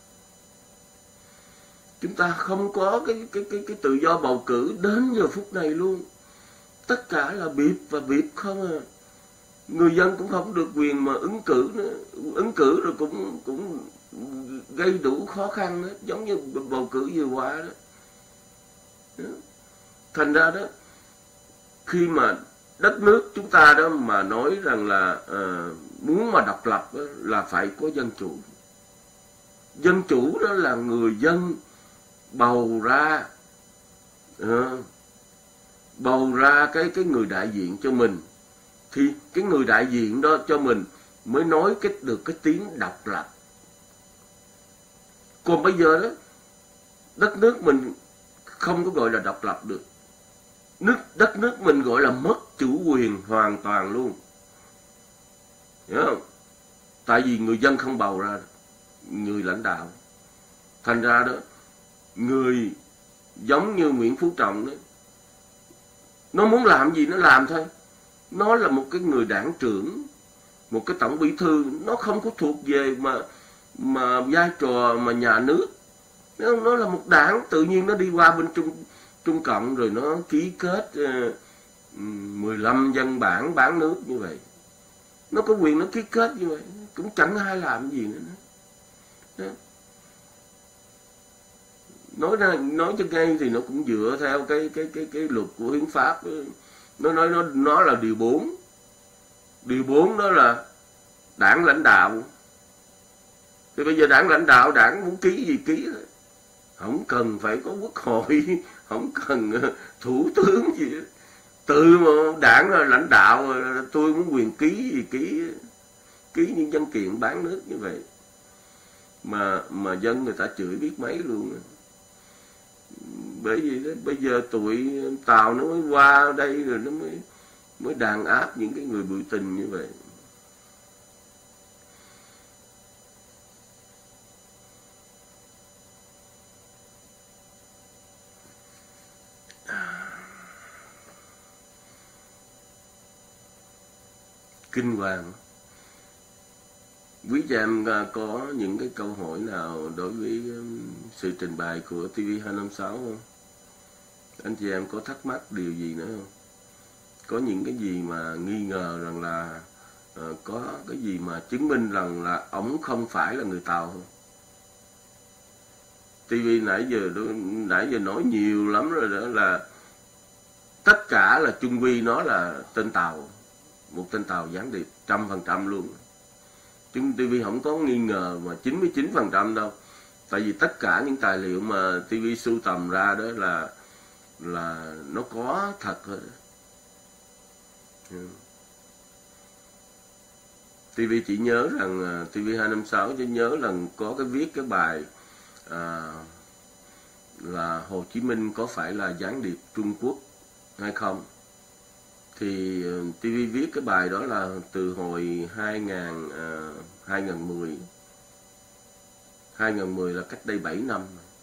Chúng ta không có cái tự do bầu cử đến giờ phút này luôn. Tất cả là bịp và bịp không à. Người dân cũng không được quyền mà ứng cử nữa. Ứng cử rồi cũng gây đủ khó khăn nữa, giống như bầu cử vừa qua đó. Thành ra đó, khi mà đất nước chúng ta đó mà nói rằng là muốn mà độc lập đó, là phải có dân chủ. Dân chủ đó là người dân bầu ra cái người đại diện cho mình, thì cái người đại diện đó cho mình mới nói được cái tiếng độc lập. Còn bây giờ đó, đất nước mình không có gọi là độc lập được. Đất nước mình gọi là mất chủ quyền hoàn toàn luôn. Hiểu không? Tại vì người dân không bầu ra người lãnh đạo. Thành ra đó, người giống như Nguyễn Phú Trọng đó, nó muốn làm gì nó làm thôi. Nó là một cái người đảng trưởng, một cái tổng bí thư, nó không có thuộc về mà vai trò mà nhà nước. Nó là một đảng, tự nhiên nó đi qua bên Trung Cộng rồi nó ký kết 15 văn bản bán nước như vậy. Nó có quyền nó ký kết như vậy, cũng chẳng ai làm gì nữa. Đó. Nói cho ngay thì nó cũng dựa theo cái luật của hiến pháp. Nó là điều 4. Điều 4 đó là đảng lãnh đạo. Thì bây giờ đảng lãnh đạo, đảng muốn ký gì ký thôi. Không cần phải có quốc hội, không cần thủ tướng gì đó. Từ mà đảng là lãnh đạo, tôi muốn quyền ký gì ký những văn kiện bán nước như vậy. Mà dân người ta chửi biết mấy luôn. Bởi vì đó, bây giờ tụi Tàu nó mới qua đây rồi nó mới đàn áp những cái người biểu tình như vậy. Kinh hoàng. Quý chị em có những cái câu hỏi nào đối với sự trình bày của TV256 không? Anh chị em có thắc mắc điều gì nữa không? Có những cái gì mà nghi ngờ rằng là có cái gì mà chứng minh rằng là ổng không phải là người Tàu không? TV nãy giờ nói nhiều lắm rồi đó, là tất cả là chung quy nó là tên Tàu, một tên Tàu gián điệp 100% luôn. Chúng TV không có nghi ngờ mà 99% đâu. Tại vì tất cả những tài liệu mà TV sưu tầm ra đó là nó có thật thôi. TV chỉ nhớ rằng TV256 chỉ nhớ rằng có cái viết cái bài là Hồ Chí Minh có phải là gián điệp Trung Quốc hay không. Thì TV viết cái bài đó là từ hồi 2010. 2010 là cách đây 7 năm.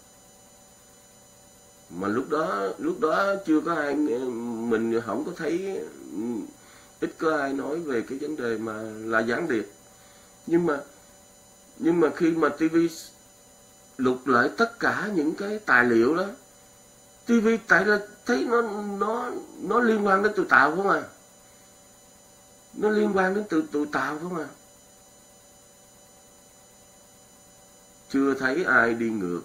Mà lúc đó chưa có ai, mình không có thấy, ít có ai nói về cái vấn đề mà là gián điệp. Nhưng mà khi mà TV lục lại tất cả những cái tài liệu đó, TV tại là thấy nó liên quan đến tụi Tàu không à. Nó liên quan đến tụi Tàu không à. Chưa thấy ai đi ngược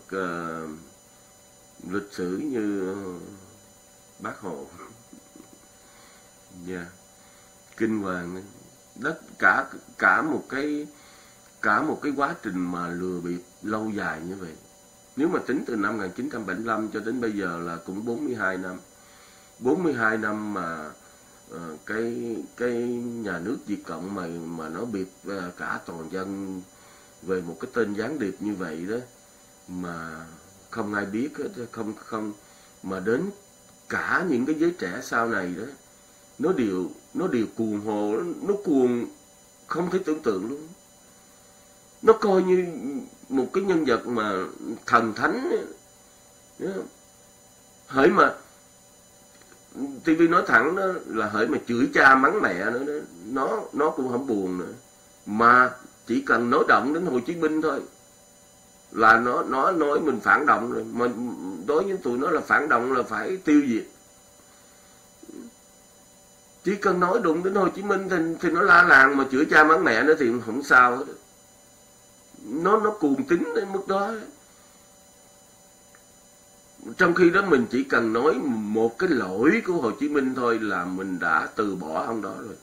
lịch sử như Bác Hồ. Yeah. Kinh hoàng. Đất cả một cái quá trình mà lừa bịp lâu dài như vậy. Nếu mà tính từ năm 1975 cho đến bây giờ là cũng 42 năm. 42 năm mà cái nhà nước Việt Cộng mà nó bịp cả toàn dân về một cái tên gián điệp như vậy đó, mà không ai biết hết, không mà đến cả những cái giới trẻ sau này đó, nó đều cuồng hồ, nó cuồng không thể tưởng tượng luôn. Nó coi như một cái nhân vật mà thần thánh. Hỡi mà TV nói thẳng đó, là hỡi mà chửi cha mắng mẹ nữa đó, nó cũng không buồn nữa. Mà chỉ cần nói động đến Hồ Chí Minh thôi là nó nói mình phản động rồi. Mà đối với tụi nó là phản động là phải tiêu diệt. Chỉ cần nói đụng đến Hồ Chí Minh thì nó la làng, mà chửi cha mắng mẹ nữa thì không sao hết. Nó cuồng tín đến mức đó. Trong khi đó mình chỉ cần nói một cái lỗi của Hồ Chí Minh thôi là mình đã từ bỏ ông đó rồi.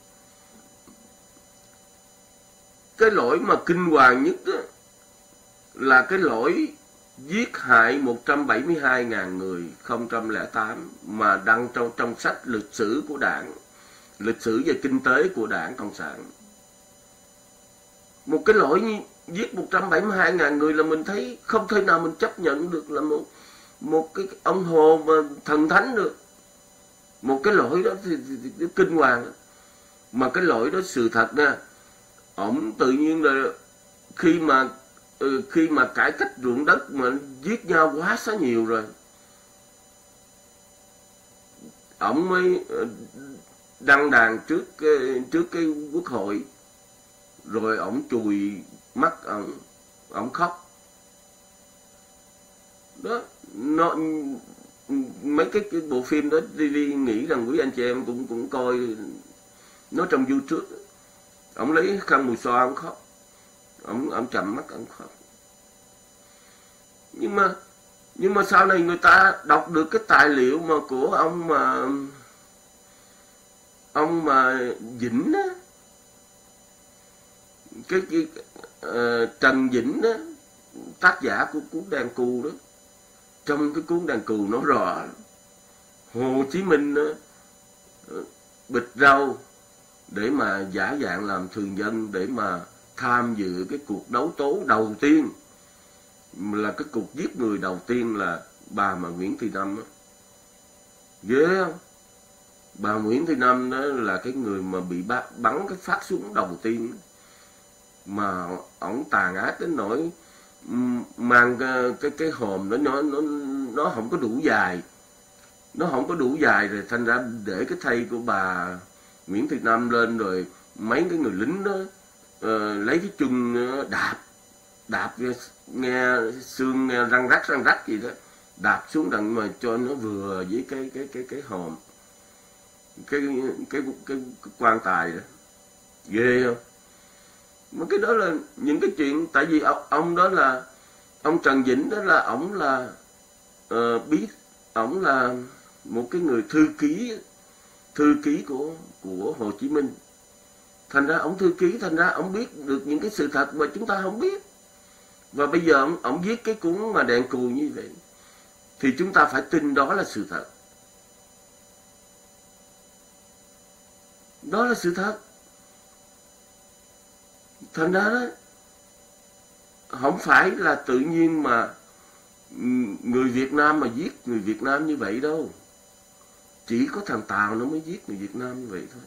Cái lỗi mà kinh hoàng nhất đó là cái lỗi giết hại 172.000 người 2008 mà đăng trong sách lịch sử của Đảng, lịch sử về kinh tế của Đảng Cộng sản. Một cái lỗi như giết 172.000 người là mình thấy không thể nào mình chấp nhận được, là một cái ông Hồ mà thần thánh được. Một cái lỗi đó thì kinh hoàng. Mà cái lỗi đó sự thật nha, ổng tự nhiên là khi mà cải cách ruộng đất mà giết nhau quá xá nhiều rồi, ổng mới đăng đàn trước cái quốc hội, rồi ổng chùi mắt ổng khóc đó. Mấy cái bộ phim đó đi nghĩ rằng quý anh chị em cũng coi nó trong YouTube. Ổng lấy khăn mùi xoa ổng khóc, ổng chậm mắt ổng khóc. Nhưng mà sau này người ta đọc được cái tài liệu mà của ông mà Vĩnh á, Trần Vĩnh á, tác giả của cuốn Đàn Cù đó. Trong cái cuốn Đàn Cù nói rõ Hồ Chí Minh đó, bịt rau để mà giả dạng làm thường dân, để mà tham dự cái cuộc đấu tố đầu tiên, là cái cuộc giết người đầu tiên là bà mà Nguyễn Thị Năm đó. Ghê không? Bà Nguyễn Thị Năm đó là cái người mà bị bắn cái phát súng đầu tiên, mà ổng tàn ác đến nỗi mang cái hòm đó nó không có đủ dài. Nó không có đủ dài rồi thành ra để cái thây của bà Nguyễn Thị Năm lên, rồi mấy cái người lính đó lấy cái chung đạp nghe xương nghe răng rắc gì đó, đạp xuống đặng mà cho nó vừa với cái hòm, cái quan tài đó, ghê không? Mà cái đó là những cái chuyện, tại vì ông đó là ông Trần Vĩnh, đó là ổng là biết, ổng là một cái người thư ký của Hồ Chí Minh. Thành ra ổng thư ký, thành ra ổng biết được những cái sự thật mà chúng ta không biết. Và bây giờ ổng viết cái cuốn mà Đèn Cù như vậy, thì chúng ta phải tin đó là sự thật. Đó là sự thật. Thành ra đó, không phải là tự nhiên mà người Việt Nam mà giết người Việt Nam như vậy đâu. Chỉ có thằng Tàu nó mới giết người Việt Nam như vậy thôi.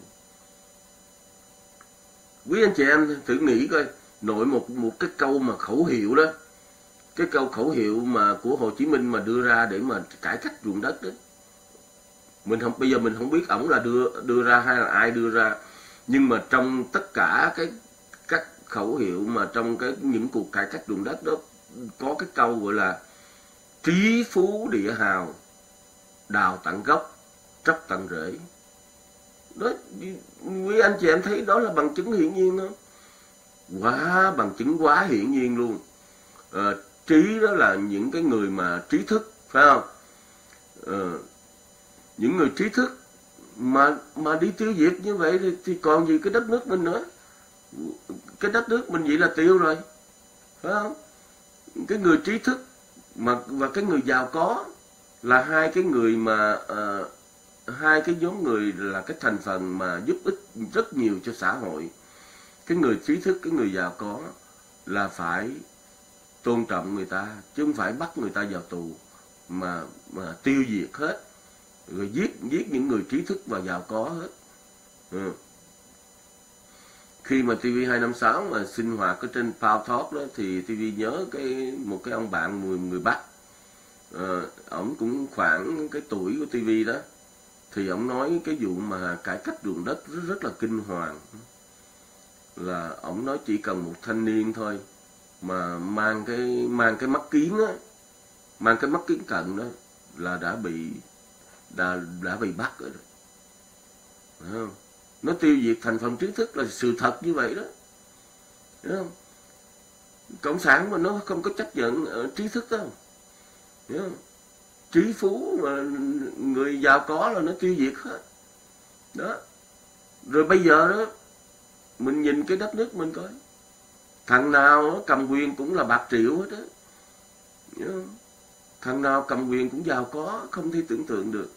Quý anh chị em thử nghĩ coi, nội một cái câu mà khẩu hiệu đó, cái câu khẩu hiệu mà của Hồ Chí Minh mà đưa ra để mà cải cách ruộng đất đó, bây giờ mình không biết ổng là đưa ra hay là ai đưa ra, nhưng mà trong tất cả các khẩu hiệu mà trong những cuộc cải cách ruộng đất đó, có cái câu gọi là trí phú địa hào, đào tận gốc, tróc tận rễ. Đó, quý anh chị em thấy đó là bằng chứng hiển nhiên không? Bằng chứng quá hiển nhiên luôn. Trí đó là những cái người mà trí thức, phải không? Những người trí thức mà đi tiêu diệt như vậy thì còn gì cái đất nước mình nữa. Cái đất nước mình vậy là tiêu rồi, phải không? Cái người trí thức và cái người giàu có là hai cái người mà hai cái nhóm người là cái thành phần mà giúp ích rất nhiều cho xã hội. Cái người trí thức, cái người giàu có là phải tôn trọng người ta, chứ không phải bắt người ta vào tù mà tiêu diệt hết, rồi giết những người trí thức và giàu có hết. Khi mà TV256 mà sinh hoạt ở trên Power Talk đó, thì TV nhớ một cái ông bạn người Bắc, ổng cũng khoảng cái tuổi của TV đó, thì ổng nói cái vụ mà cải cách ruộng đất rất là kinh hoàng. Là ổng nói chỉ cần một thanh niên thôi mà mang cái mắt kiến á, mang cái mắt kiến cận đó là đã bị bắt rồi đó. Phải không? Nó tiêu diệt thành phần trí thức là sự thật như vậy đó. Hiểu không? Cộng sản mà nó không có chấp nhận trí thức đâu. Hiểu không? Trí phú mà người giàu có là nó tiêu diệt hết. Đó. Rồi bây giờ đó, mình nhìn cái đất nước mình coi, thằng nào nó cầm quyền cũng là bạc triệu hết á. Hiểu không? Thằng nào cầm quyền cũng giàu có, không thể tưởng tượng được.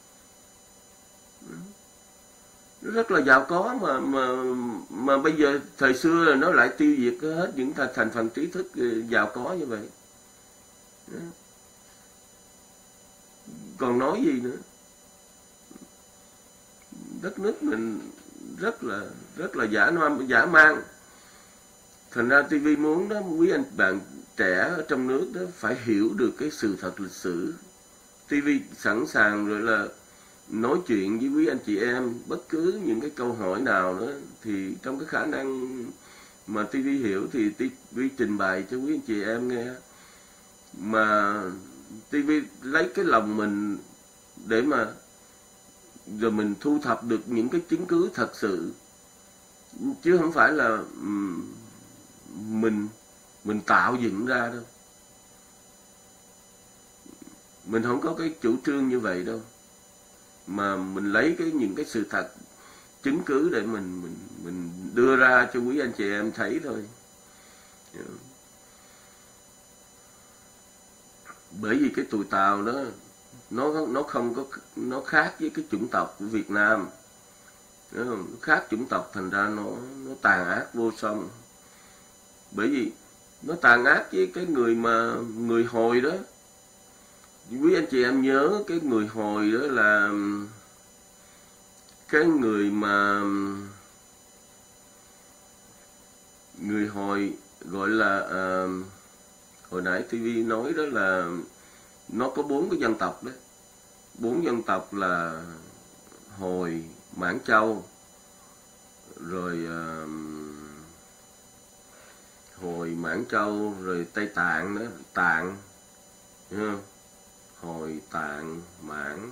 Nó rất là giàu có mà bây giờ thời xưa là nó lại tiêu diệt hết những thành phần trí thức giàu có như vậy. Còn nói gì nữa? Đất nước mình rất là dã man. Thành ra TV muốn đó, quý anh bạn trẻ ở trong nước đó phải hiểu được cái sự thật lịch sử. TV sẵn sàng rồi là nói chuyện với quý anh chị em bất cứ những cái câu hỏi nào đó, thì trong cái khả năng mà TV hiểu thì TV trình bày cho quý anh chị em nghe. Mà TV lấy cái lòng mình để mà rồi mình thu thập được những cái chứng cứ thật sự, chứ không phải là mình tạo dựng ra đâu. Mình không có cái chủ trương như vậy đâu, mà mình lấy những cái sự thật, chứng cứ để mình đưa ra cho quý anh chị em thấy thôi. Bởi vì cái tụi Tàu đó nó không có, nó khác với cái chủng tộc của Việt Nam. Nó khác chủng tộc, thành ra nó tàn ác vô song. Bởi vì nó tàn ác với cái người Hồi đó. Quý anh chị em nhớ cái người Hồi đó là cái người mà người Hồi gọi là hồi nãy TV nói đó là nó có 4 cái dân tộc đấy. 4 dân tộc là Hồi, Mãn Châu, rồi Hồi, Mãn Châu, rồi Tây Tạng đó, Tạng, hiểu không? Hồi, Tạng, Mãn,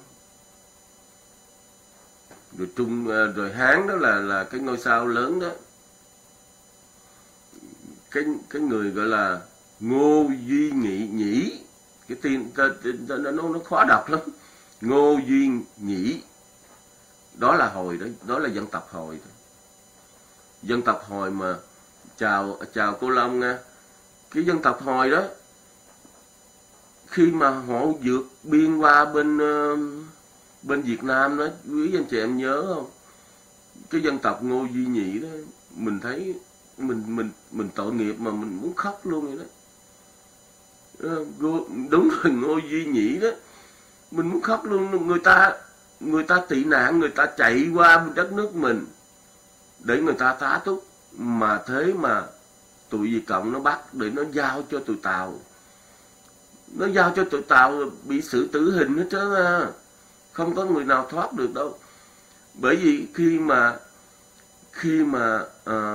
rồi rồi Hán đó là cái ngôi sao lớn đó. Cái người gọi là Ngô Duy Nghị Nhĩ, cái tên nó khó đọc lắm. Ngô Duy Nhĩ, đó là Hồi đó, đó là dân tộc Hồi đó. Dân tộc Hồi mà chào cô Long nha. Cái dân tộc Hồi đó, khi mà họ vượt biên qua bên Việt Nam đó, quý anh chị em nhớ không? Cái dân tộc Ngô Duy Nhĩ đó, mình thấy mình tội nghiệp mà mình muốn khóc luôn vậy đó. Đúng rồi, Ngô Duy Nhĩ đó, mình muốn khóc luôn. Người ta tị nạn, người ta chạy qua đất nước mình để người ta tá túc, mà thế mà tụi Việt Cộng nó bắt để nó giao cho tụi Tàu. Nó giao cho tụi Tàu bị xử tử hình hết trơn à. Không có người nào thoát được đâu. Bởi vì khi mà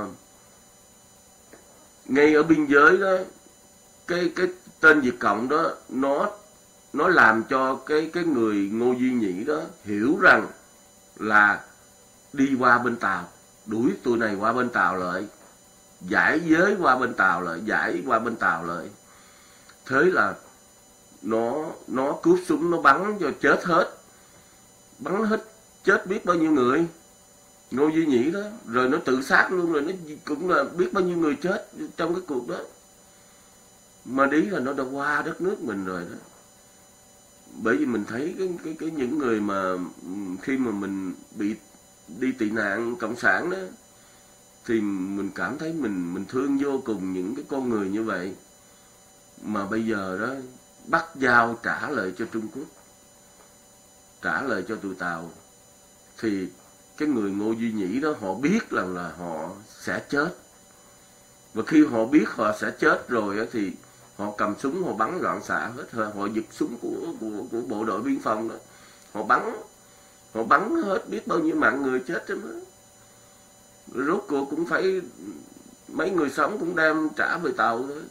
ngay ở biên giới đó, cái tên Việt Cộng đó nó làm cho cái người Ngô Duy Nhĩ đó hiểu rằng là đi qua bên Tàu, đuổi tụi này qua bên Tàu lại, giải giới qua bên Tàu lại, giải qua bên Tàu lại. Thế là nó cướp súng, nó bắn cho chết hết. Bắn hết chết biết bao nhiêu người. Ngô Duy Nhĩ đó, rồi nó tự sát luôn, rồi nó cũng là biết bao nhiêu người chết trong cái cuộc đó. Mà đi là nó đã qua đất nước mình rồi đó. Bởi vì mình thấy cái những người mà khi mà mình bị đi tị nạn cộng sản đó, thì mình cảm thấy mình thương vô cùng những cái con người như vậy. Mà bây giờ đó bắt giao trả lại cho Trung Quốc, trả lại cho tụi Tàu, thì cái người Ngô Duy Nhĩ đó họ biết rằng là họ sẽ chết. Và khi họ biết họ sẽ chết rồi thì họ cầm súng, họ bắn loạn xạ hết. Họ giật súng của bộ đội biên phòng đó, họ bắn hết biết bao nhiêu mạng người chết trong đó. Rốt cuộc cũng phải mấy người sống cũng đem trả về Tàu thôi.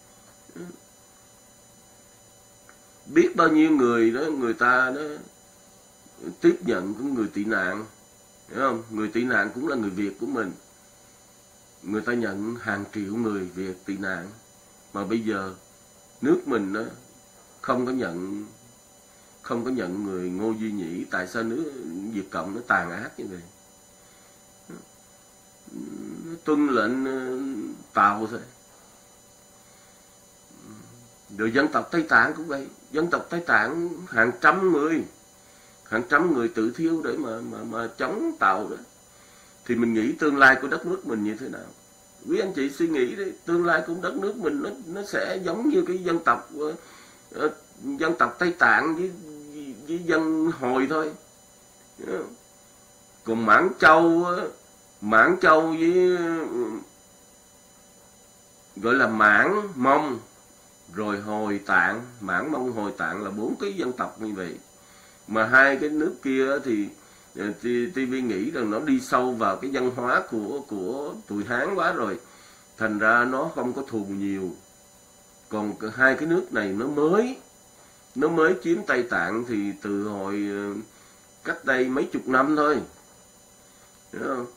Biết bao nhiêu người đó, người ta đó tiếp nhận của người tị nạn, hiểu không? Người tị nạn cũng là người Việt của mình. Người ta nhận hàng triệu người Việt tị nạn. Mà bây giờ nước mình đó không có nhận người Ngô Duy Nhĩ. Tại sao nước Việt Cộng nó tàn ác như vậy? Nó tuân lệnh Tàu thôi. Rồi dân tộc Tây Tạng cũng vậy. Dân tộc Tây Tạng hàng trăm người tự thiêu để mà chống Tàu đó. Thì mình nghĩ tương lai của đất nước mình như thế nào? Quý anh chị suy nghĩ đi, tương lai của đất nước mình nó sẽ giống như cái dân tộc Tây Tạng với dân Hồi thôi. Còn Mãn Châu với gọi là Mãn, Mông, rồi Hồi Tạng, Mãn, Mông, Hồi, Tạng là 4 cái dân tộc như vậy. Mà hai cái nước kia thì TV nghĩ rằng nó đi sâu vào cái văn hóa của tụi Hán quá rồi, thành ra nó không có thù nhiều. Còn hai cái nước này nó mới chiếm Tây Tạng thì từ hồi cách đây mấy chục năm thôi, hiểu không?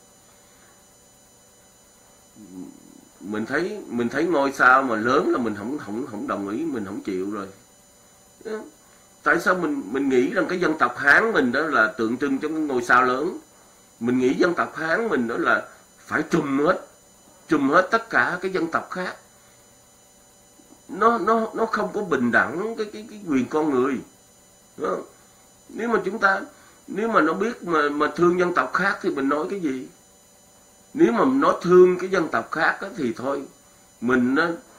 Mình thấy ngôi sao mà lớn là mình không đồng ý, mình không chịu rồi. Tại sao mình nghĩ rằng cái dân tộc Hán mình đó là tượng trưng cho cái ngôi sao lớn. Mình nghĩ dân tộc Hán mình đó là phải trùm hết tất cả cái dân tộc khác. Nó không có bình đẳng cái quyền con người. Đúng không? Nếu mà nó biết mà thương dân tộc khác thì mình nói cái gì? Nếu mà nó thương cái dân tộc khác đó, thì thôi mình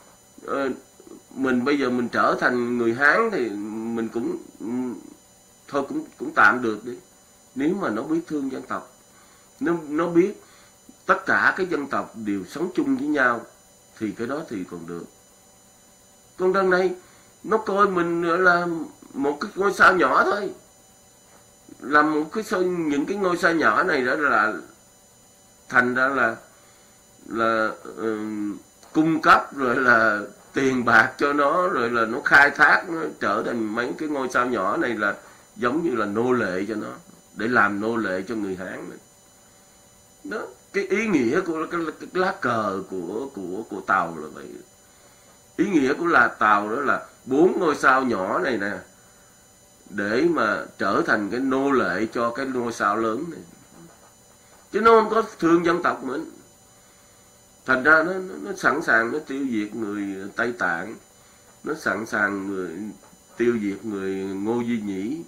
bây giờ mình trở thành người Hán thì mình cũng tạm được đi. Nếu mà nó biết thương dân tộc, nó biết tất cả cái dân tộc đều sống chung với nhau, thì cái đó thì còn được. Còn đằng này nó coi mình là một cái ngôi sao nhỏ thôi, làm một những cái ngôi sao nhỏ này đó là thành ra là cung cấp rồi là tiền bạc cho nó, rồi là nó khai thác, nó trở thành mấy cái ngôi sao nhỏ này là giống như là nô lệ cho nó, để làm nô lệ cho người Hán này. Đó, cái ý nghĩa của cái lá cờ của Tàu là vậy. Ý nghĩa của là Tàu đó là 4 ngôi sao nhỏ này nè, để mà trở thành cái nô lệ cho cái ngôi sao lớn này, chứ nó không có thương dân tộc mình. Thành ra nó sẵn sàng nó tiêu diệt người Tây Tạng, nó sẵn sàng tiêu diệt người Ngô Duy Nhĩ.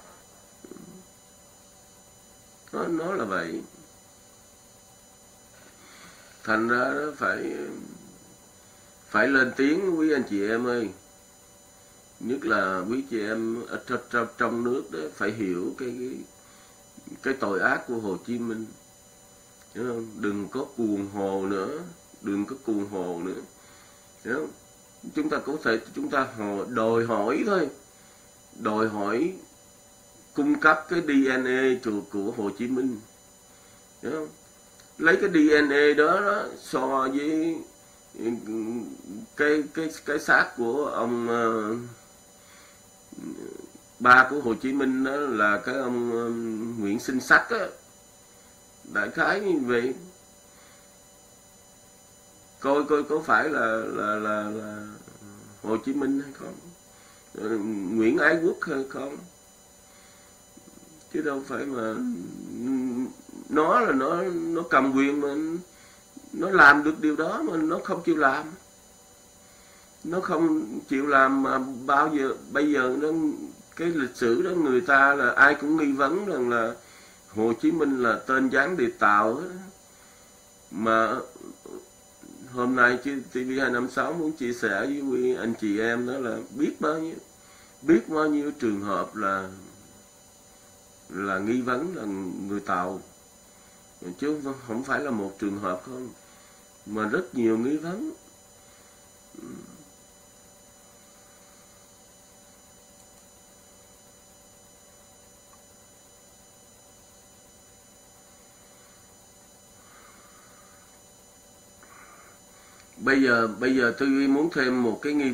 Nó là vậy. Thành ra nó phải lên tiếng quý anh chị em ơi, nhất là quý chị em ở trong nước đó, phải hiểu cái tội ác của Hồ Chí Minh. Hiểu không? Đừng có cuồng hồ nữa, đừng có cuồng hồ nữa. Hiểu không? Chúng ta đòi hỏi thôi, đòi hỏi cung cấp cái DNA của Hồ Chí Minh. Hiểu không? Lấy cái DNA đó so với cái xác của ông ba của Hồ Chí Minh, đó là cái ông Nguyễn Sinh Sắc á, đại khái như vậy. Coi có phải là Hồ Chí Minh hay không, Nguyễn Ái Quốc hay không, chứ đâu phải mà nó cầm quyền mà nó làm được điều đó mà nó không chịu làm. Nó không chịu làm mà bây giờ cái lịch sử đó người ta là ai cũng nghi vấn rằng là Hồ Chí Minh là tên gián điệp Tàu hết. Mà hôm nay TV256 muốn chia sẻ với quý anh chị em đó là biết bao nhiêu trường hợp là nghi vấn là người Tàu, chứ không phải là một trường hợp không, mà rất nhiều nghi vấn. Bây giờ tôi muốn thêm một cái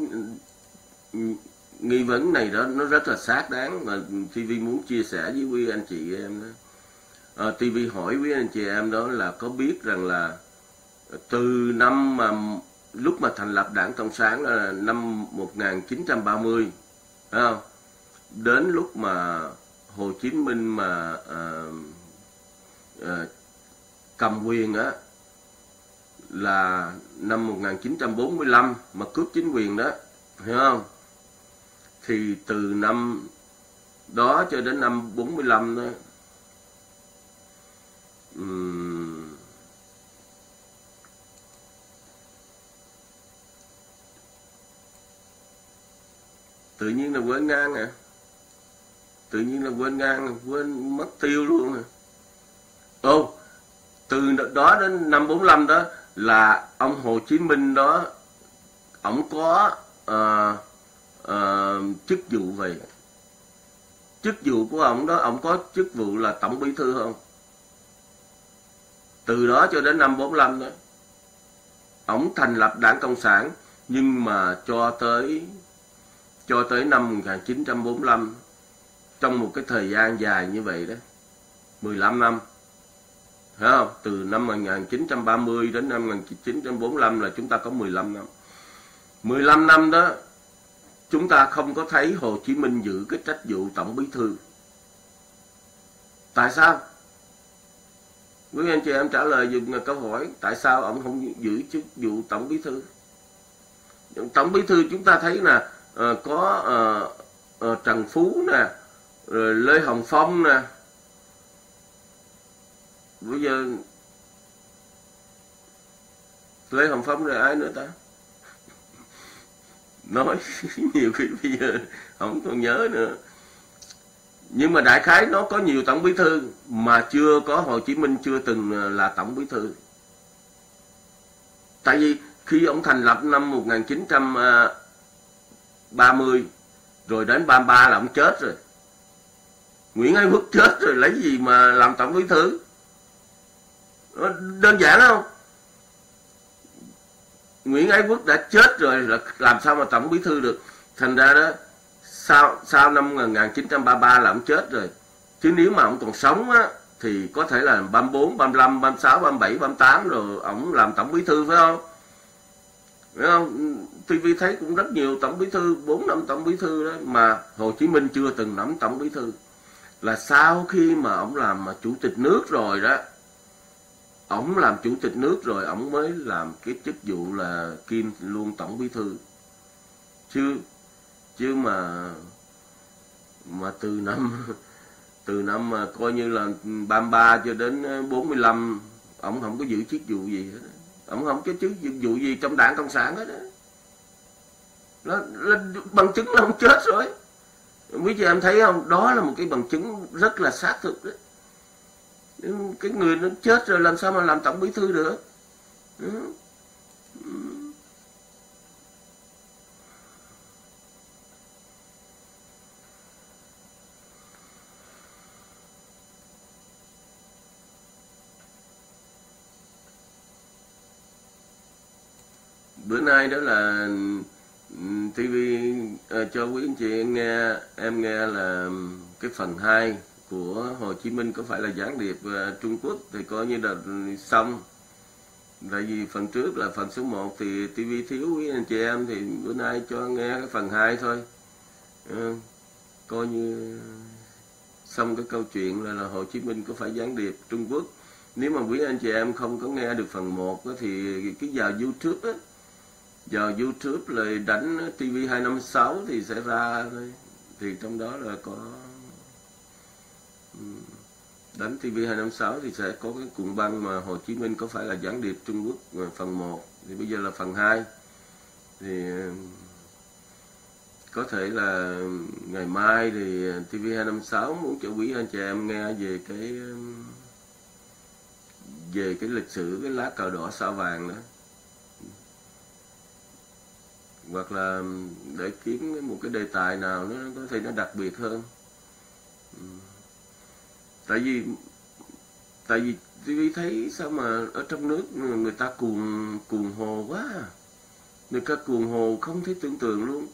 nghi vấn này đó, nó rất là xác đáng mà TV muốn chia sẻ với quý anh chị em đó. TV hỏi quý anh chị em đó là có biết rằng là từ năm mà lúc mà thành lập Đảng Cộng sản là năm 1930, phải không? Đến lúc mà Hồ Chí Minh mà cầm quyền á là năm 1945 mà cướp chính quyền đó, hiểu không? Thì từ năm đó cho đến năm 45 đó, tự nhiên là quên ngang à, tự nhiên là quên mất tiêu luôn à. Từ đó đến năm 45 đó là ông Hồ Chí Minh đó, ổng có chức vụ về. Chức vụ của ổng đó, ổng có chức vụ là tổng bí thư không? Từ đó cho đến năm 45 đó, ổng thành lập Đảng Cộng sản, nhưng mà cho tới năm 1945, trong một cái thời gian dài như vậy đó, 15 năm, thấy không? Từ năm 1930 đến năm 1945 là chúng ta có 15 năm. 15 năm đó, chúng ta không có thấy Hồ Chí Minh giữ cái trách vụ tổng bí thư. Tại sao? Quý anh chị em trả lời dùm câu hỏi, tại sao ông không giữ chức vụ tổng bí thư? Tổng bí thư chúng ta thấy là có Trần Phú nè, rồi Lê Hồng Phong nè. Bây giờ Lê Hồng Phong rồi ai nữa ta? Nói nhiều khi bây giờ không còn nhớ nữa. Nhưng mà đại khái nó có nhiều tổng bí thư mà chưa có Hồ Chí Minh chưa từng là tổng bí thư. Tại vì khi ông thành lập năm 1930 rồi đến 33 là ông chết rồi. Nguyễn Ái Quốc chết rồi, lấy gì mà làm tổng bí thư? Đơn giản không? Nguyễn Ái Quốc đã chết rồi là làm sao mà tổng bí thư được. Thành ra đó sau năm 1933 là ông chết rồi, chứ nếu mà ông còn sống á thì có thể là 34, 35, 36, 37, 38 rồi ông làm tổng bí thư, phải không? Phải không? TV thấy cũng rất nhiều tổng bí thư, 4 năm tổng bí thư đó, mà Hồ Chí Minh chưa từng nắm tổng bí thư. Là sau khi mà ông làm chủ tịch nước rồi đó, ông làm chủ tịch nước rồi ông mới làm cái chức vụ là kiêm luôn tổng bí thư. Chứ mà từ năm mà coi như là 33 cho đến 45 ông không có giữ chức vụ gì hết. Ông không có chức vụ gì trong Đảng Cộng sản hết đó. Là bằng chứng là ông chết rồi. Quý chị em thấy không? Đó là một cái bằng chứng rất là xác thực đấy. Cái người nó chết rồi làm sao mà làm tổng bí thư được? Bữa nay đó là TV cho quý anh chị em nghe là cái phần 2 của Hồ Chí Minh có phải là gián điệp Trung Quốc thì coi như là xong. Tại vì phần trước là phần số 1 thì TV thiếu quý anh chị em, thì bữa nay cho nghe cái phần 2 thôi. Coi như xong cái câu chuyện là Hồ Chí Minh có phải gián điệp Trung Quốc. Nếu mà quý anh chị em không có nghe được phần 1 đó, thì cái vào YouTube á, vào YouTube là đánh TV256 thì sẽ ra thôi. Thì trong đó là có đánh TV256 thì sẽ có cái cuộn băng mà Hồ Chí Minh có phải là gián điệp Trung Quốc phần 1. Thì bây giờ là phần 2. Thì có thể là ngày mai thì TV256 muốn cho quý anh chị em nghe về cái lịch sử cái lá cờ đỏ sao vàng đó. Hoặc là để kiếm một cái đề tài nào nó có thể nó đặc biệt hơn. Tại vì TV thấy sao mà ở trong nước người ta cuồng hồ quá. Người ta cuồng hồ không thể tưởng tượng luôn.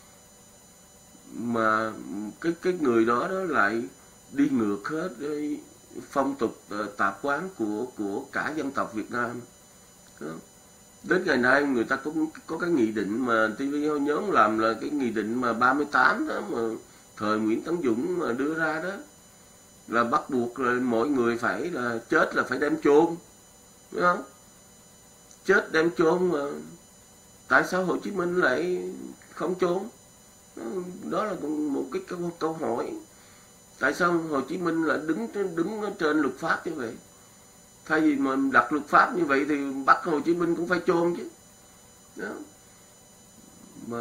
Mà cái người đó lại đi ngược hết cái phong tục tạp quán của cả dân tộc Việt Nam. Đến ngày nay người ta cũng có cái nghị định mà TV nhóm làm là cái nghị định mà 38 đó, mà thời Nguyễn Tấn Dũng mà đưa ra đó, là bắt buộc là mọi người phải là chết là phải đem chôn, đúng không? Chết đem chôn mà tại sao Hồ Chí Minh lại không chôn? Đó là một cái câu hỏi. Tại sao Hồ Chí Minh lại đứng ở trên luật pháp như vậy? Thay vì mà đặt luật pháp như vậy thì bắt Hồ Chí Minh cũng phải chôn chứ. Đó. Mà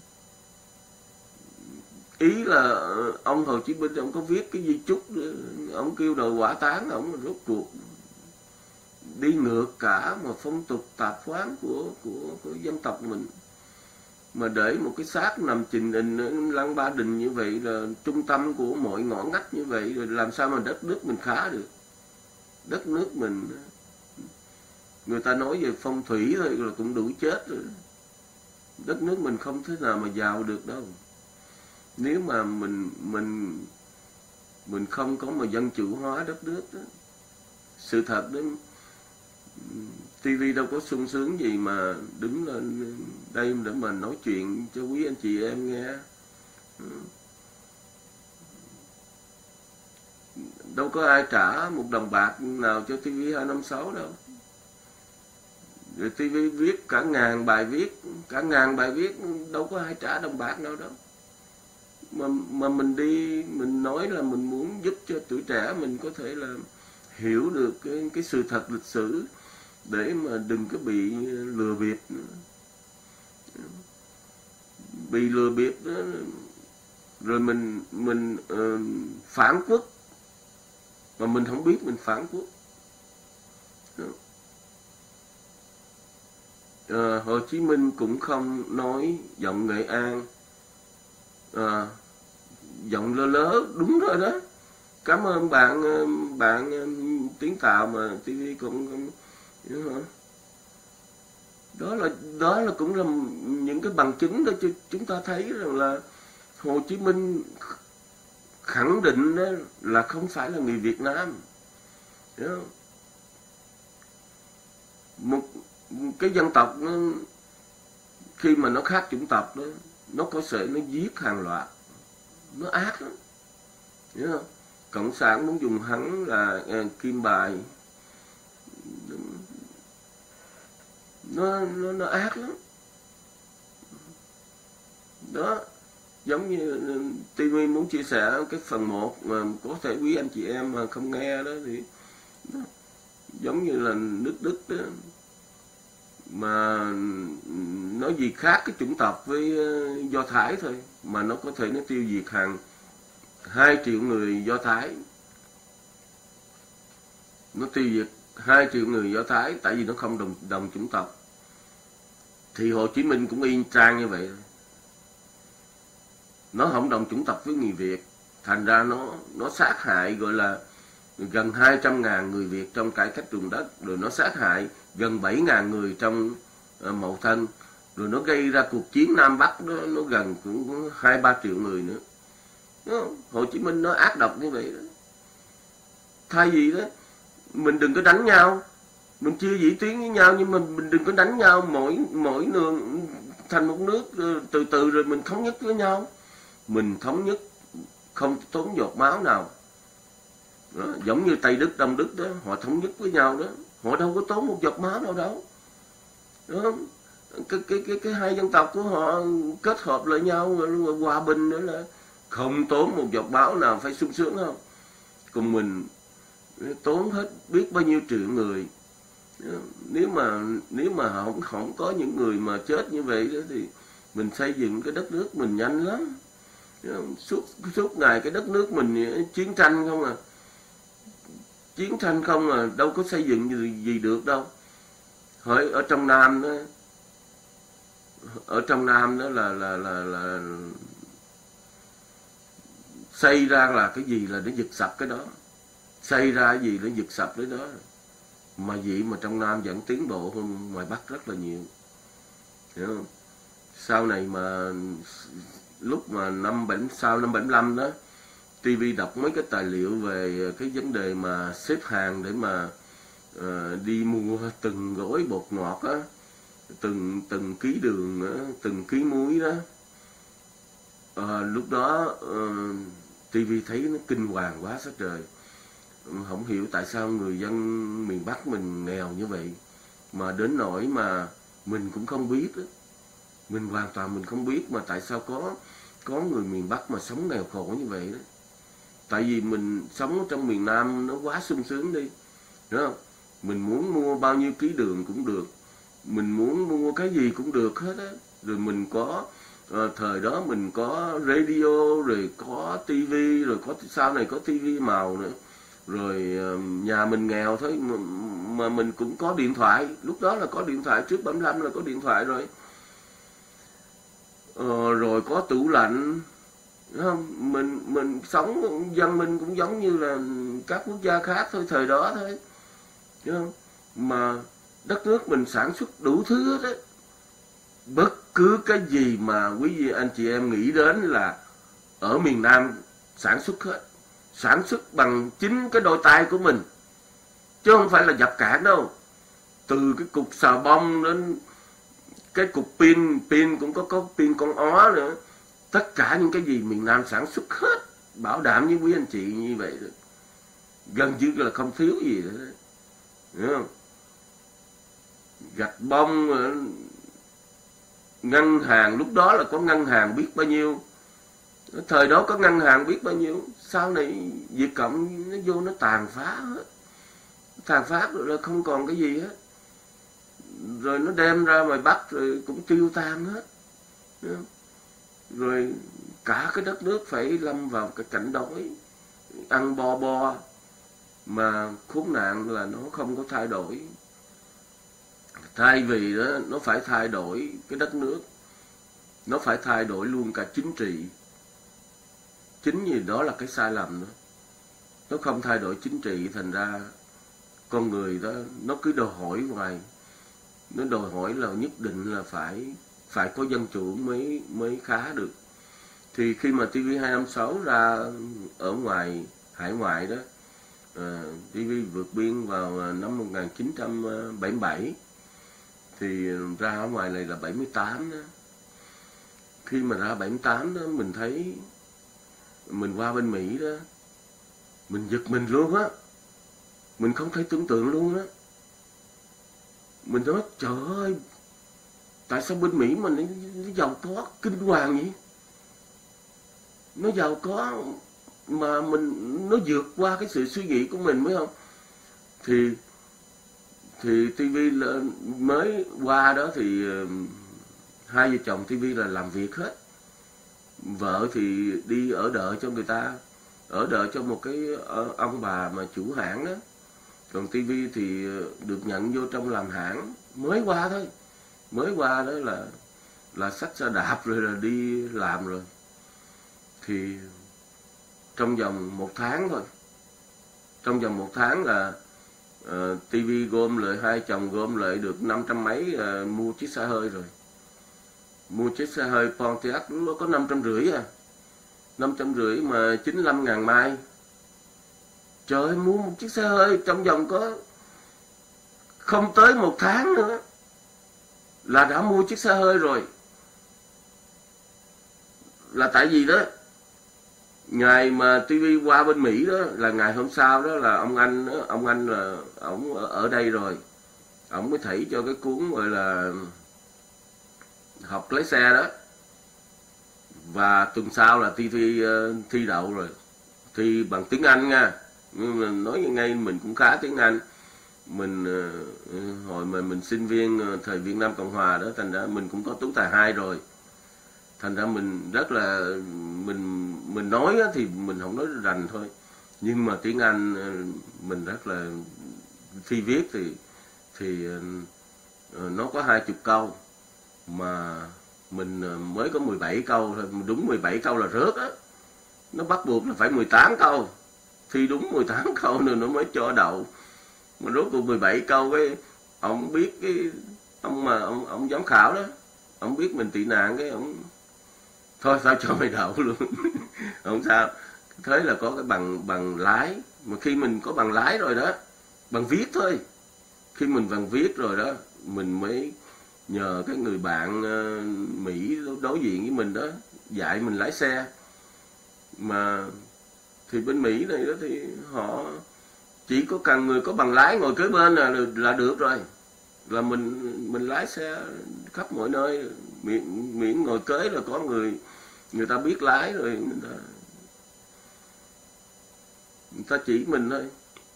ý là ông Hồ Chí Minh ông có viết cái di chúc, ông kêu đòi hỏa táng, ông rốt cuộc đi ngược cả một phong tục tạp quán của dân tộc mình. Mà để một cái xác nằm trình hình Lăng Ba Đình như vậy, là trung tâm của mọi ngõ ngách như vậy, rồi làm sao mà đất nước mình khá được? Đất nước mình, người ta nói về phong thủy thôi là cũng đủ chết rồi. Đất nước mình không thể nào mà giàu được đâu. Nếu mà mình không có mà dân chủ hóa đất nước đó. Sự thật đó, TV đâu có sung sướng gì mà đứng lên đây để mà nói chuyện cho quý anh chị em nghe. Đâu có ai trả một đồng bạc nào cho TV256 đâu. Rồi TV viết cả ngàn bài viết đâu có ai trả đồng bạc nào đâu. Mà mình đi mình nói là mình muốn giúp cho tuổi trẻ mình có thể là hiểu được cái sự thật lịch sử, để mà đừng có bị lừa bịp nữa. Bị lừa bịp đó, rồi mình phản quốc mà mình không biết mình phản quốc. Hồ Chí Minh cũng không nói giọng Nghệ An, giọng lơ lớ, đúng rồi đó. Cảm ơn bạn Tiến Tạo mà TV cũng Đó là cũng là những cái bằng chứng đó cho chúng ta thấy rằng là Hồ Chí Minh khẳng định đó là không phải là người Việt Nam. Hiểu không? Một cái dân tộc nó, khi mà nó khác chủng tộc đó, nó có thể nó giết hàng loạt, nó ác lắm. Hiểu không? Cộng sản muốn dùng hắn là kim bài, nó ác lắm. Đó, giống như TV muốn chia sẻ cái phần 1 mà có thể quý anh chị em mà không nghe đó thì đó, giống như là nước Đức đó, mà nói gì khác cái chủng tộc với Do Thái thôi mà nó có thể nó tiêu diệt hàng 2 triệu người Do Thái. Nó tiêu diệt 2 triệu người Do Thái tại vì nó không đồng chủng tộc. Thì Hồ Chí Minh cũng y chang như vậy. Nó không đồng chủng tộc với người Việt, thành ra nó sát hại gọi là gần 200.000 người Việt trong cải cách ruộng đất, rồi nó sát hại gần 7.000 người trong Mậu Thân, rồi nó gây ra cuộc chiến Nam Bắc đó, nó gần cũng 2-3 triệu người nữa. Đó, Hồ Chí Minh nó ác độc như vậy đó. Thay vì đó mình đừng có đánh nhau, mình chưa vĩ tuyến với nhau, nhưng mà mình đừng có đánh nhau, mỗi đường thành một nước, từ từ rồi mình thống nhất với nhau. Mình thống nhất không tốn giọt máu nào. Đó, giống như Tây Đức, Đông Đức đó, họ thống nhất với nhau đó, họ đâu có tốn một giọt máu nào đâu. Đó, cái hai dân tộc của họ kết hợp lại nhau rồi hòa bình nữa là không tốn một giọt máu nào, phải sung sướng không? Cùng mình tốn hết biết bao nhiêu triệu người. Nếu mà không có những người mà chết như vậy đó thì mình xây dựng cái đất nước mình nhanh lắm. Suốt ngày cái đất nước mình chiến tranh không à, chiến tranh không à, đâu có xây dựng gì được đâu. Ở trong Nam đó, là xây ra là cái gì là nó giật sập cái đó, xây ra cái gì nó giật sập cái đó. Mà vậy mà trong Nam vẫn tiến bộ hơn ngoài Bắc rất là nhiều. Hiểu không? Sau này mà lúc mà sau năm 75 đó, TV đọc mấy cái tài liệu về cái vấn đề mà xếp hàng để mà đi mua từng gói bột ngọt á, từng ký đường á, từng ký muối đó. Lúc đó TV thấy nó kinh hoàng quá sát trời. Không hiểu tại sao người dân miền Bắc mình nghèo như vậy, mà đến nỗi mà mình cũng không biết đó. Mình hoàn toàn mình không biết mà tại sao có người miền Bắc mà sống nghèo khổ như vậy đó. Tại vì mình sống trong miền Nam nó quá sung sướng đi, đúng không? Mình muốn mua bao nhiêu ký đường cũng được, mình muốn mua cái gì cũng được hết á. Rồi mình có thời đó mình có radio, rồi có tivi, rồi sau này có tivi màu nữa. Rồi nhà mình nghèo thôi mà mình cũng có điện thoại. Lúc đó là có điện thoại, trước 75 là có điện thoại rồi. Rồi có tủ lạnh, đúng không? Mình sống, dân mình cũng giống như là các quốc gia khác thôi, thời đó thôi, đúng không? Mà đất nước mình sản xuất đủ thứ hết á. Bất cứ cái gì mà quý vị anh chị em nghĩ đến là ở miền Nam sản xuất hết, sản xuất bằng chính cái đôi tay của mình, chứ không phải là dập cản đâu. Từ cái cục xà bông đến cái cục pin cũng có pin con ó nữa. Tất cả những cái gì miền Nam sản xuất hết, bảo đảm với quý anh chị như vậy đó. Gần như là không thiếu gì nữa, hiểu không? Gạch bông, ngân hàng, lúc đó là có ngân hàng biết bao nhiêu, thời đó có ngân hàng biết bao nhiêu. Sau này Việt Cộng nó vô nó tàn phá hết, tàn phá rồi là không còn cái gì hết, rồi nó đem ra ngoài Bắc rồi cũng tiêu tan hết, rồi cả cái đất nước phải lâm vào cái cảnh đói, ăn bo mà khốn nạn là nó không có thay đổi. Thay vì đó nó phải thay đổi cái đất nước, nó phải thay đổi luôn cả chính trị. Chính vì đó là cái sai lầm đó. Nó không thay đổi chính trị, thành ra con người đó nó cứ đòi hỏi hoài. nó đòi hỏi là nhất định là phải có dân chủ mới khá được. Thì khi mà TV256 ra ở ngoài hải ngoại đó, TV vượt biên vào năm 1977, thì ra ở ngoài này là 78 đó. Khi mà ra 78 đó, mình thấy mình qua bên Mỹ đó, mình giật mình luôn á, mình không thể tưởng tượng luôn á. Mình nói trời ơi, tại sao bên Mỹ mà nó giàu có kinh hoàng vậy? Nó giàu có mà nó vượt qua cái sự suy nghĩ của mình, phải không? Thì TV mới qua đó thì hai vợ chồng TV là làm việc hết. Vợ thì đi ở đợi cho người ta, ở đợi cho một cái ông bà mà chủ hãng đó. Còn TV thì được nhận vô trong làm hãng, mới qua thôi. Mới qua đó là xách xe đạp rồi là đi làm rồi. Thì trong vòng 1 tháng thôi, trong vòng 1 tháng là TV gom lại, hai chồng gom lại được 500 mấy mua chiếc xe hơi rồi. Mua chiếc xe hơi Pontiac nó có 550 à. 550 mà 95.000 mai. Trời ơi, mua một chiếc xe hơi trong vòng có không tới 1 tháng nữa là đã mua chiếc xe hơi rồi. Là tại vì đó, ngày mà TV qua bên Mỹ đó là ngày hôm sau đó là ông anh là ổng ở đây rồi, ổng mới thảy cho cái cuốn gọi là học lái xe đó. Và tuần sau là TV thi đậu rồi, thi bằng tiếng Anh nha. Nhưng mà nói ngay mình cũng khá tiếng Anh. Mình hồi mà mình sinh viên thời Việt Nam Cộng Hòa đó, thành ra mình cũng có tú tài 2 rồi. Thành ra mình rất là mình nói thì mình không nói rành thôi, nhưng mà tiếng Anh mình rất là, khi viết thì nó có 20 câu mà mình mới có 17 câu thôi. Đúng 17 câu là rớt á, nó bắt buộc là phải 18 câu, thi đúng 18 câu nữa nó mới cho đậu. Mà rốt cuộc 17 câu cái ông biết, cái ông giám khảo đó, ông biết mình tị nạn, cái ông thôi sao cho mày đậu luôn. Không sao, thế là có cái bằng lái. Mà khi mình có bằng lái rồi đó, bằng viết thôi, khi mình bằng viết rồi đó, mình mới nhờ cái người bạn Mỹ đối diện với mình đó dạy mình lái xe. Mà thì bên Mỹ này đó thì họ chỉ có cần người có bằng lái ngồi kế bên là được rồi, là mình lái xe khắp mọi nơi, miễn ngồi kế là có người ta biết lái rồi, người ta chỉ mình thôi.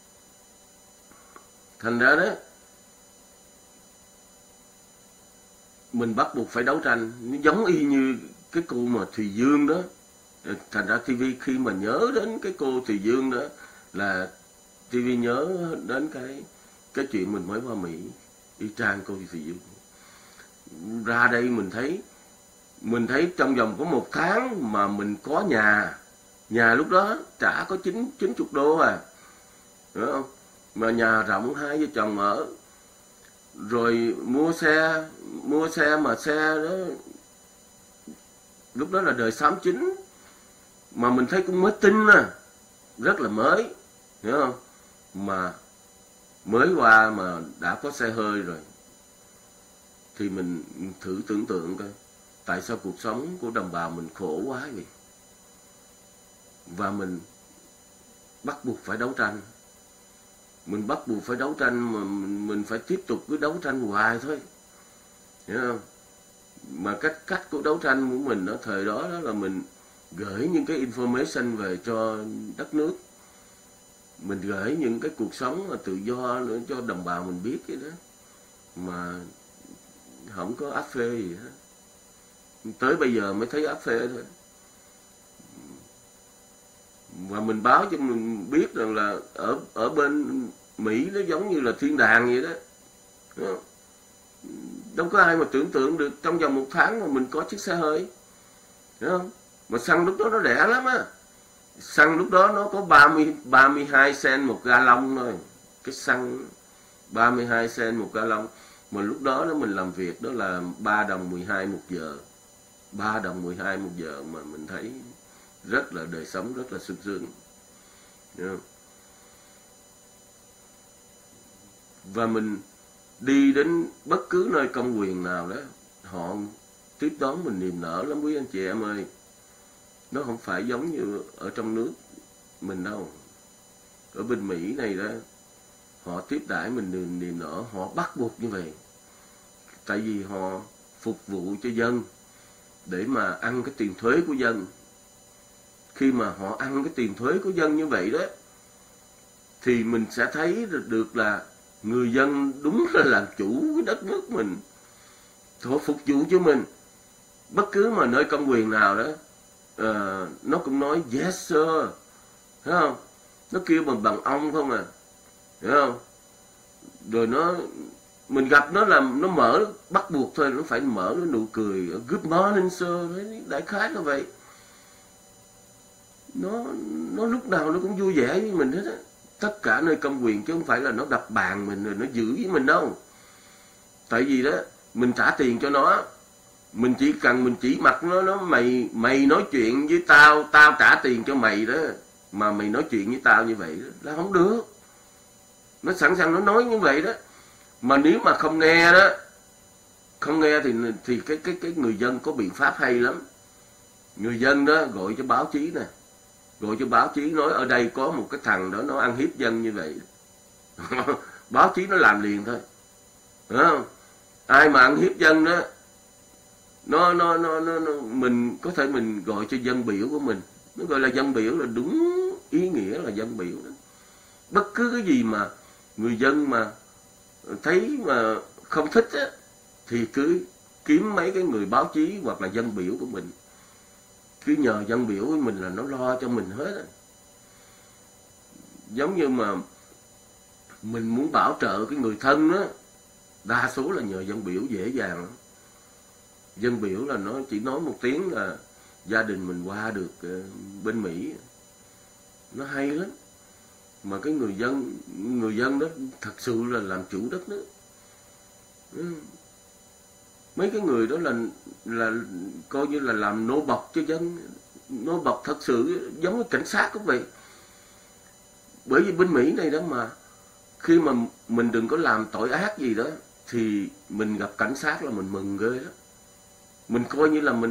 Thành ra đó mình bắt buộc phải đấu tranh. Nó giống y như cái cô mà Thùy Dương đó. Thành ra TV khi mà nhớ đến cái cô Thùy Dương đó là TV nhớ đến cái chuyện mình mới qua Mỹ, y chang cô Thùy Dương. Ra đây mình thấy trong vòng có 1 tháng mà mình có nhà lúc đó trả có 90 đô à, hiểu không? Mà nhà rộng, hai vợ chồng ở, rồi mua xe mà xe đó lúc đó là đời 69, mà mình thấy cũng mới tinh à, rất là mới, hiểu không? Mà mới qua mà đã có xe hơi rồi, thì mình thử tưởng tượng coi, tại sao cuộc sống của đồng bào mình khổ quá vậy? Và mình bắt buộc phải đấu tranh. Mình bắt buộc phải đấu tranh, mà mình phải tiếp tục cứ đấu tranh hoài thôi, hiểu không? Mà cách của đấu tranh của mình ở thời đó là mình gửi những cái information về cho đất nước, mình gửi những cái cuộc sống mà tự do nữa cho đồng bào mình biết cái đó, mà không có áp phê gì hết. Tới bây giờ mới thấy áp phê thôi. Và mình báo cho mình biết rằng là ở bên Mỹ nó giống như là thiên đàng vậy đó. Đâu có ai mà tưởng tượng được trong vòng 1 tháng mà mình có chiếc xe hơi, hiểu không? Mà xăng lúc đó nó rẻ lắm á. Xăng lúc đó nó có 32 cent 1 gallon thôi. Cái xăng 32 cent 1 gallon. Mà lúc đó mình làm việc đó là 3 đồng 12 một giờ. 3 đồng 12 một giờ mà mình thấy rất là đời sống, rất là sung sướng. Và mình đi đến bất cứ nơi công quyền nào đó, họ tiếp đón mình niềm nở lắm quý anh chị em ơi. Nó không phải giống như ở trong nước mình đâu. Ở bên Mỹ này đó, họ tiếp đãi mình niềm nở, họ bắt buộc như vậy. Tại vì họ phục vụ cho dân để mà ăn cái tiền thuế của dân. Khi mà họ ăn cái tiền thuế của dân như vậy đó, thì mình sẽ thấy được là người dân đúng là làm chủ cái đất nước mình. Họ phục vụ cho mình. Bất cứ mà nơi công quyền nào đó, nó cũng nói yes sir, thấy không? Nó kêu bằng ông không à, hiểu không? Rồi mình gặp nó là nó mở, bắt buộc thôi, nó phải mở cái nụ cười good morning sir, đại khái là vậy. Nó lúc nào nó cũng vui vẻ với mình hết á. Tất cả nơi công quyền, chứ không phải là nó đập bàn mình rồi nó giữ với mình đâu. Tại vì đó mình trả tiền cho nó, mình chỉ cần mình chỉ mặt nó mày nói chuyện với tao, tao trả tiền cho mày đó, mà mày nói chuyện với tao như vậy đó, là không được. Nó sẵn sàng nó nói như vậy đó. Mà nếu mà không nghe đó, không nghe thì cái người dân có biện pháp hay lắm. Người dân đó gọi cho báo chí nè, gọi cho báo chí nói ở đây có một cái thằng đó nó ăn hiếp dân như vậy. Báo chí nó làm liền thôi, hiểu không? Ai mà ăn hiếp dân đó, mình có thể mình gọi cho dân biểu của mình. Nó gọi là dân biểu là đúng ý nghĩa là dân biểu đó. Bất cứ cái gì mà người dân mà thấy mà không thích á, thì cứ kiếm mấy cái người báo chí hoặc là dân biểu của mình, cứ nhờ dân biểu của mình là nó lo cho mình hết á. Giống như mà mình muốn bảo trợ cái người thân á, đa số là nhờ dân biểu dễ dàng lắm. Dân biểu là nó chỉ nói một tiếng là gia đình mình qua được bên Mỹ, nó hay lắm. Mà cái người dân đó thật sự là làm chủ đất nước. Mấy cái người đó là coi như là làm nô bộc cho dân, nô bộc thật sự, giống như cảnh sát cũng vậy. Bởi vì bên Mỹ này đó mà khi mà mình đừng có làm tội ác gì đó thì mình gặp cảnh sát là mình mừng ghê đó. Mình coi như là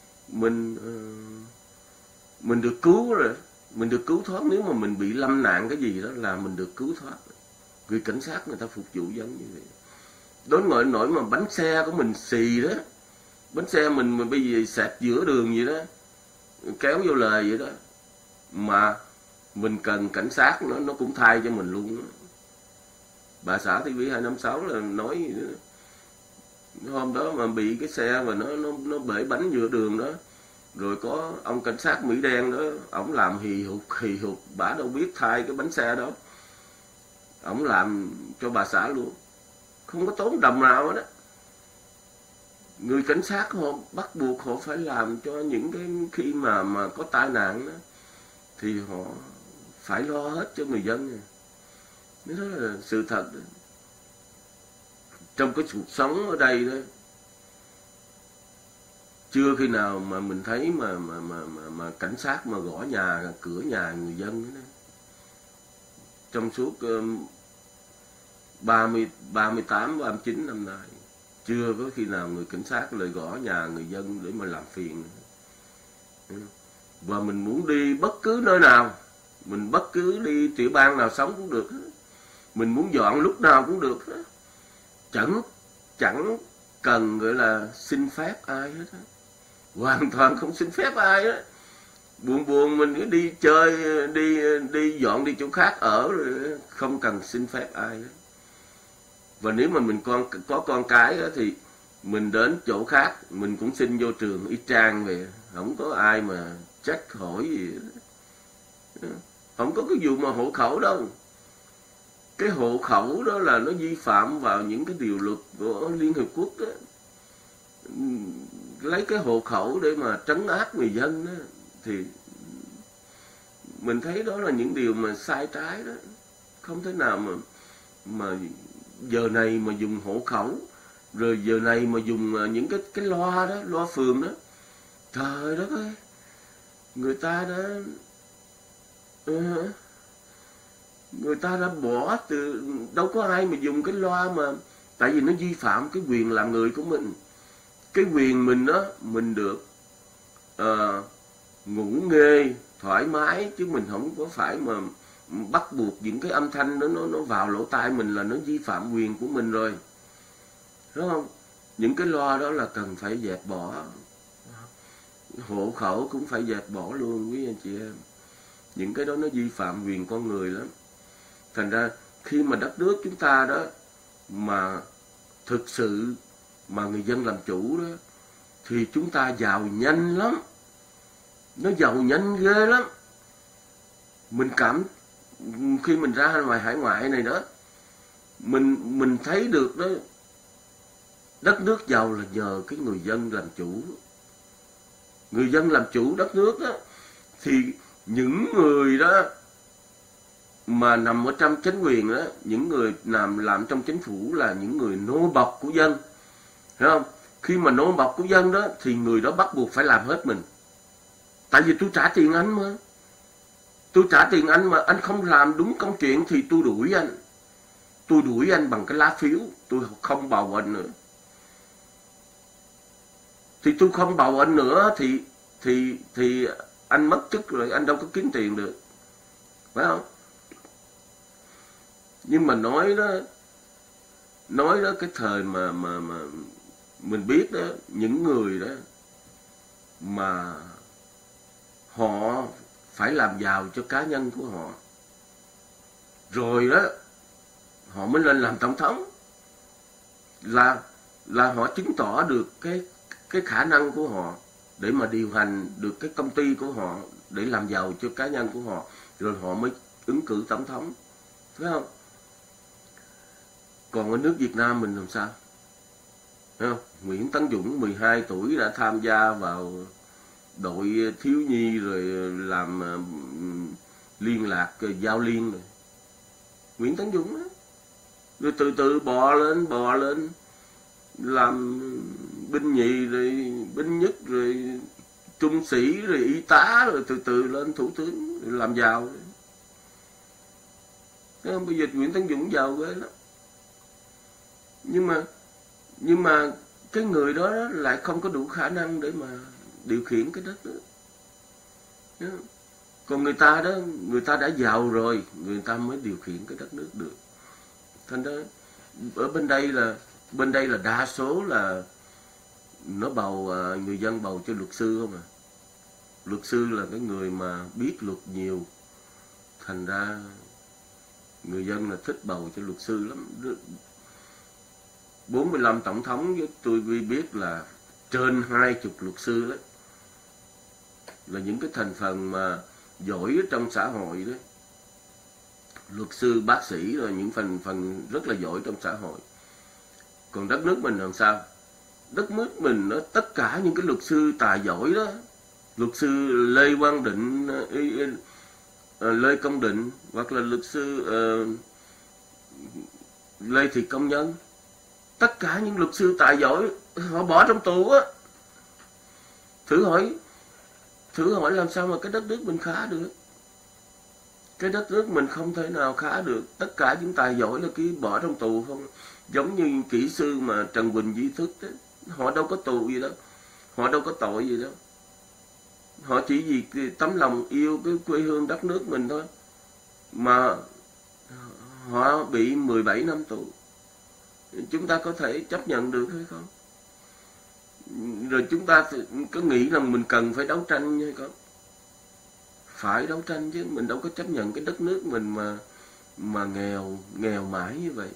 mình được cứu rồi, mình được cứu thoát. Nếu mà mình bị lâm nạn cái gì đó là mình được cứu thoát. Người cảnh sát người ta phục vụ dân như vậy. Đối nổi mà bánh xe của mình xì đó, bánh xe mình mà bây giờ xẹt giữa đường vậy đó, kéo vô lề vậy đó, mà mình cần cảnh sát nó cũng thay cho mình luôn đó. Bà xã TV256 là nói hôm đó mà bị cái xe mà nó bể bánh giữa đường đó, rồi có ông cảnh sát Mỹ đen đó, ổng làm hì hục, bả đâu biết thay cái bánh xe đó, ổng làm cho bà xã luôn, không có tốn đồng nào hết đó. Người cảnh sát họ bắt buộc họ phải làm cho những cái khi mà có tai nạn đó, thì họ phải lo hết cho người dân. Đó là sự thật đó. Trong cái cuộc sống ở đây đó, chưa khi nào mà mình thấy mà cảnh sát mà gõ cửa nhà người dân đó. Trong suốt 38, 39 năm nay, chưa có khi nào người cảnh sát lại gõ nhà người dân để mà làm phiền. Và mình muốn đi bất cứ nơi nào, mình bất cứ đi tiểu bang nào sống cũng được, mình muốn dọn lúc nào cũng được, chẳng cần gọi là xin phép ai hết, hoàn toàn không xin phép ai á. Buồn mình cứ đi chơi, đi dọn đi chỗ khác ở, rồi không cần xin phép ai hết. Và nếu mà mình có con cái đó, thì mình đến chỗ khác mình cũng xin vô trường y chang về, không có ai mà trách hỏi gì đó. Không có cái vụ mà hộ khẩu đâu. Cái hộ khẩu đó là nó vi phạm vào những cái điều luật của Liên Hiệp Quốc đó. Lấy cái hộ khẩu để mà trấn áp người dân đó, thì mình thấy đó là những điều mà sai trái đó. Không thể nào mà giờ này mà dùng hộ khẩu Rồi giờ này mà dùng những cái loa đó, loa phường đó, trời đất ơi, người ta đã người ta đã bỏ từ, đâu có ai mà dùng cái loa mà, tại vì nó vi phạm cái quyền làm người của mình. Cái quyền mình đó, mình được ngủ nghê thoải mái, chứ mình không có phải mà bắt buộc những cái âm thanh đó nó vào lỗ tai mình là nó vi phạm quyền của mình rồi, đúng không? Những cái loa đó là cần phải dẹp bỏ, hộ khẩu cũng phải dẹp bỏ luôn quý anh chị em. Những cái đó nó vi phạm quyền con người lắm. Thành ra khi mà đất nước chúng ta đó mà thực sự mà người dân làm chủ đó, thì chúng ta giàu nhanh lắm. Nó giàu nhanh ghê lắm. Mình khi mình ra ngoài hải ngoại này đó, mình thấy được đó, đất nước giàu là nhờ cái người dân làm chủ. Người dân làm chủ đất nước đó, thì những người đó mà nằm ở trong chính quyền đó, những người làm trong chính phủ là những người nô bộc của dân, hiểu không? Khi mà nô bộc của dân đó thì người đó bắt buộc phải làm hết mình. Tại vì tôi trả tiền anh mà. Tôi trả tiền anh mà anh không làm đúng công chuyện thì tôi đuổi anh. Tôi đuổi anh bằng cái lá phiếu, tôi không bầu anh nữa. Thì tôi không bầu anh nữa thì anh mất chức rồi, anh đâu có kiếm tiền được. Phải không? Nhưng mà nói đó cái thời mà mình biết đó, những người đó mà họ phải làm giàu cho cá nhân của họ, rồi đó họ mới lên làm tổng thống, là họ chứng tỏ được cái khả năng của họ để mà điều hành được cái công ty của họ, để làm giàu cho cá nhân của họ, rồi họ mới ứng cử tổng thống, phải không? Còn ở nước Việt Nam mình làm sao? Thấy không? Nguyễn Tấn Dũng 12 tuổi đã tham gia vào đội thiếu nhi, rồi làm liên lạc giao liên rồi. Nguyễn Tấn Dũng đó. Rồi từ từ bò lên làm binh nhì, rồi binh nhất, rồi trung sĩ, rồi y tá, rồi từ từ lên thủ tướng, rồi làm giàu. Thấy không? Bây giờ Nguyễn Tấn Dũng giàu ghê lắm. Nhưng mà cái người đó lại không có đủ khả năng để mà điều khiển cái đất nước. Còn người ta đó, người ta đã giàu rồi, người ta mới điều khiển cái đất nước được. Thành ra ở bên đây là đa số là nó bầu, người dân bầu cho luật sư không à. Luật sư là cái người mà biết luật nhiều, thành ra người dân là thích bầu cho luật sư lắm. 45 tổng thống tôi biết là trên 20 luật sư đó, là những cái thành phần mà giỏi trong xã hội đó. Luật sư, bác sĩ rồi những phần rất là giỏi trong xã hội. Còn đất nước mình làm sao? Đất nước mình nó tất cả những cái luật sư tài giỏi đó, luật sư Lê Quang Định, Lê Công Định, hoặc là luật sư Lê Thị Công Nhân, tất cả những luật sư tài giỏi họ bỏ trong tù á. Thử hỏi làm sao mà cái đất nước mình khá được? Cái đất nước mình không thể nào khá được. Tất cả những tài giỏi là cứ bỏ trong tù không. Giống như kỹ sư mà Trần Quỳnh Di Thức đó, họ đâu có tù gì đâu, họ đâu có tội gì đâu. Họ chỉ vì tấm lòng yêu cái quê hương đất nước mình thôi mà họ bị 17 năm tù. Chúng ta có thể chấp nhận được hay không? Rồi chúng ta có nghĩ rằng mình cần phải đấu tranh hay không? Phải đấu tranh chứ, mình đâu có chấp nhận cái đất nước mình mà nghèo mãi như vậy.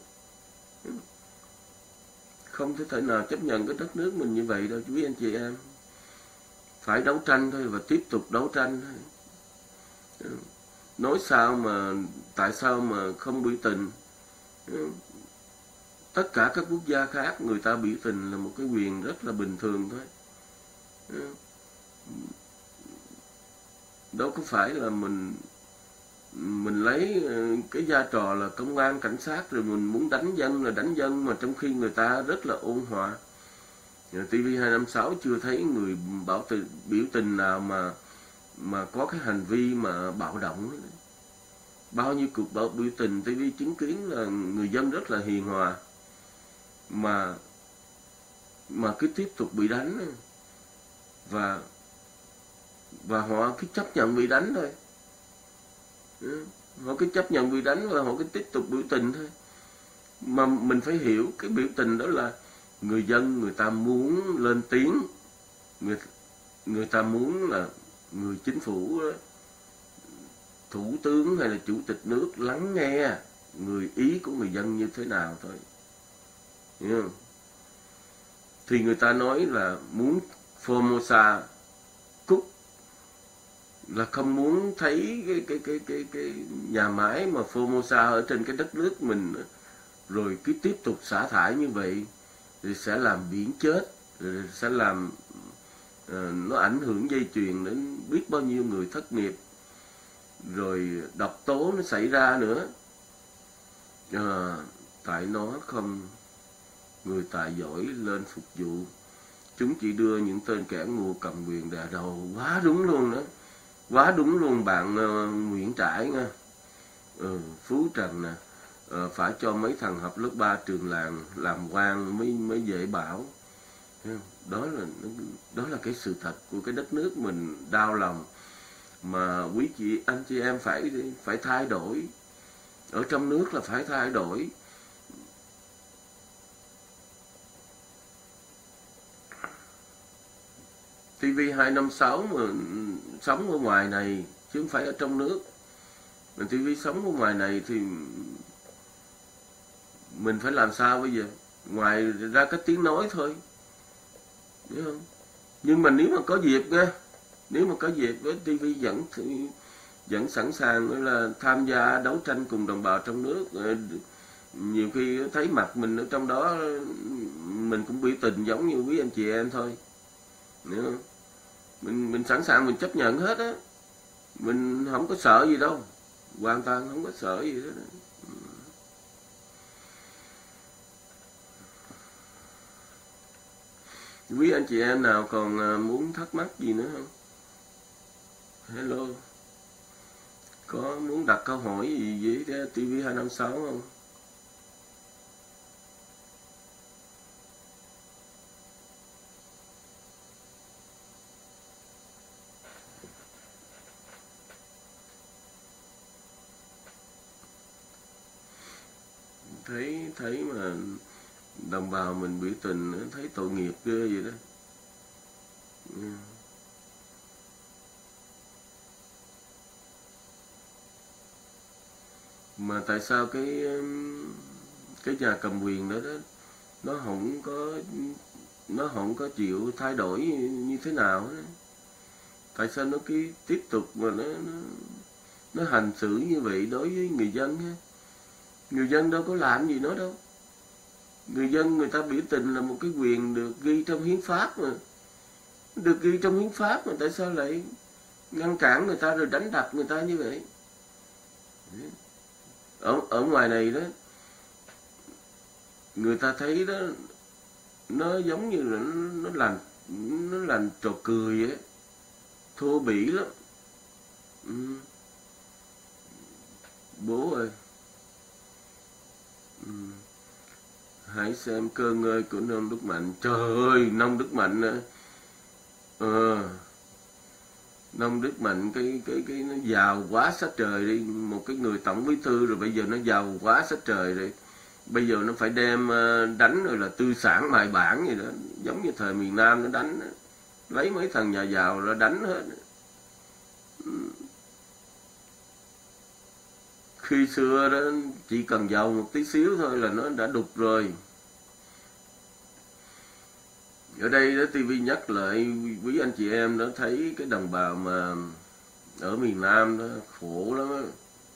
Không thể nào chấp nhận cái đất nước mình như vậy đâu quý anh chị em. Phải đấu tranh thôi và tiếp tục đấu tranh thôi. Nói sao mà, tại sao mà không biểu tình? Tất cả các quốc gia khác người ta biểu tình là một cái quyền rất là bình thường thôi. Đâu có phải là mình lấy cái vai trò là công an cảnh sát rồi mình muốn đánh dân là đánh dân, mà trong khi người ta rất là ôn hòa. TV256 chưa thấy người biểu tình nào mà có cái hành vi mà bạo động. Bao nhiêu cuộc biểu tình TV chứng kiến là người dân rất là hiền hòa, mà cứ tiếp tục bị đánh, và họ cứ chấp nhận bị đánh thôi. Họ cứ chấp nhận bị đánh và họ cứ tiếp tục biểu tình thôi. Mà mình phải hiểu cái biểu tình đó là người dân, người ta muốn lên tiếng, người ta muốn là người chính phủ, thủ tướng hay là chủ tịch nước lắng nghe ý của người dân như thế nào thôi. Hiểu không? Thì người ta nói là muốn Formosa cút, là không muốn thấy cái nhà máy mà Formosa ở trên cái đất nước mình, rồi cứ tiếp tục xả thải như vậy thì sẽ làm biển chết, rồi sẽ làm nó ảnh hưởng dây chuyền đến biết bao nhiêu người thất nghiệp, rồi độc tố nó xảy ra nữa. Tại nó không, người tài giỏi lên phục vụ, chúng chỉ đưa những tên kẻ ngu cầm quyền đè đầu. Quá đúng luôn đó, quá đúng luôn bạn Nguyễn Trãi nha. Phú Trần nè, phải cho mấy thằng học lớp 3 trường làng làm quan mới dễ bảo. Đó là cái sự thật của cái đất nước mình, đau lòng. Mà quý anh chị em phải thay đổi. Ở trong nước là phải thay đổi. TV256 mà sống ở ngoài này chứ không phải ở trong nước. Mà TV sống ở ngoài này thì mình phải làm sao bây giờ? Ngoài ra cái tiếng nói thôi, hiểu không? Nhưng mà nếu mà có dịp nha, nếu mà có dịp với TV vẫn sẵn sàng là tham gia đấu tranh cùng đồng bào trong nước. Nhiều khi thấy mặt mình ở trong đó, mình cũng biểu tình giống như quý anh chị em thôi, hiểu không? Mình sẵn sàng, mình chấp nhận hết á, mình không có sợ gì đâu, hoàn toàn không có sợ gì hết. Quý anh chị em nào còn muốn thắc mắc gì nữa không? Hello, có muốn đặt câu hỏi gì với TV256 không? Thấy mà đồng bào mình biểu tình thấy tội nghiệp ghê vậy đó. Mà tại sao cái nhà cầm quyền đó nó không có chịu thay đổi như thế nào đó. Tại sao nó cứ tiếp tục mà nó hành xử như vậy đối với người dân ha? Người dân đâu có làm gì nó đâu. Người dân người ta biểu tình là một cái quyền được ghi trong hiến pháp mà. Được ghi trong hiến pháp mà tại sao lại ngăn cản người ta rồi đánh đập người ta như vậy? Ở ngoài này đó, người ta thấy đó, nó giống như là nó làm trò cười ấy, thô bỉ lắm. Bố ơi, hãy xem Cơn Ơi của Nông Đức Mạnh. Trời ơi, Nông Đức Mạnh nữa. Nông Đức Mạnh cái nó giàu quá sát trời đi. Một cái người tổng bí thư rồi bây giờ nó giàu quá sát trời rồi. Bây giờ nó phải đem đánh rồi là tư sản mại bản vậy đó. Giống như thời miền Nam nó đánh đó. Lấy mấy thằng nhà giàu ra đánh hết. Khi xưa đó chỉ cần giàu một tí xíu thôi là nó đã đục rồi. Ở đây đó TV nhắc lại quý anh chị em đó, thấy cái đồng bào mà ở miền Nam đó khổ lắm đó.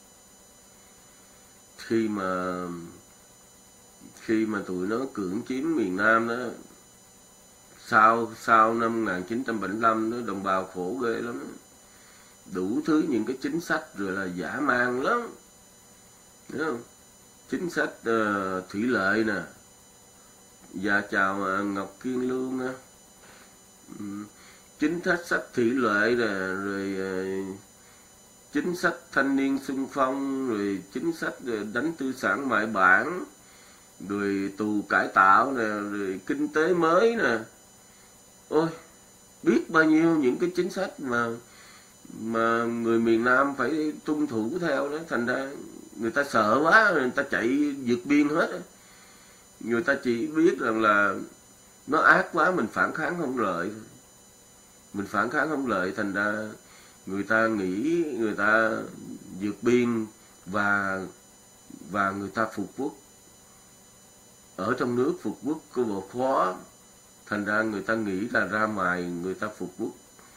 Khi mà tụi nó cưỡng chiếm miền Nam đó, sau năm 1975 đó, đồng bào khổ ghê lắm đó. đủ thứ những cái chính sách rồi là dã man lắm, hiểu không? Chính sách thủy lợi nè, và chào Ngọc Kiên Lương á. Chính sách thủy lợi nè, rồi chính sách thanh niên xung phong, rồi chính sách đánh tư sản mại bản, rồi tù cải tạo nè, rồi kinh tế mới nè. Ôi, biết bao nhiêu những cái chính sách mà người miền Nam phải tuân thủ theo đó. Thành ra người ta sợ quá, người ta chạy vượt biên hết á. Người ta chỉ biết rằng là nó ác quá, mình phản kháng không lợi thôi. Mình phản kháng không lợi, thành ra người ta nghĩ người ta vượt biên và người ta phục quốc. Ở trong nước phục quốc có bộ khó, thành ra người ta nghĩ là ra ngoài người ta phục quốc.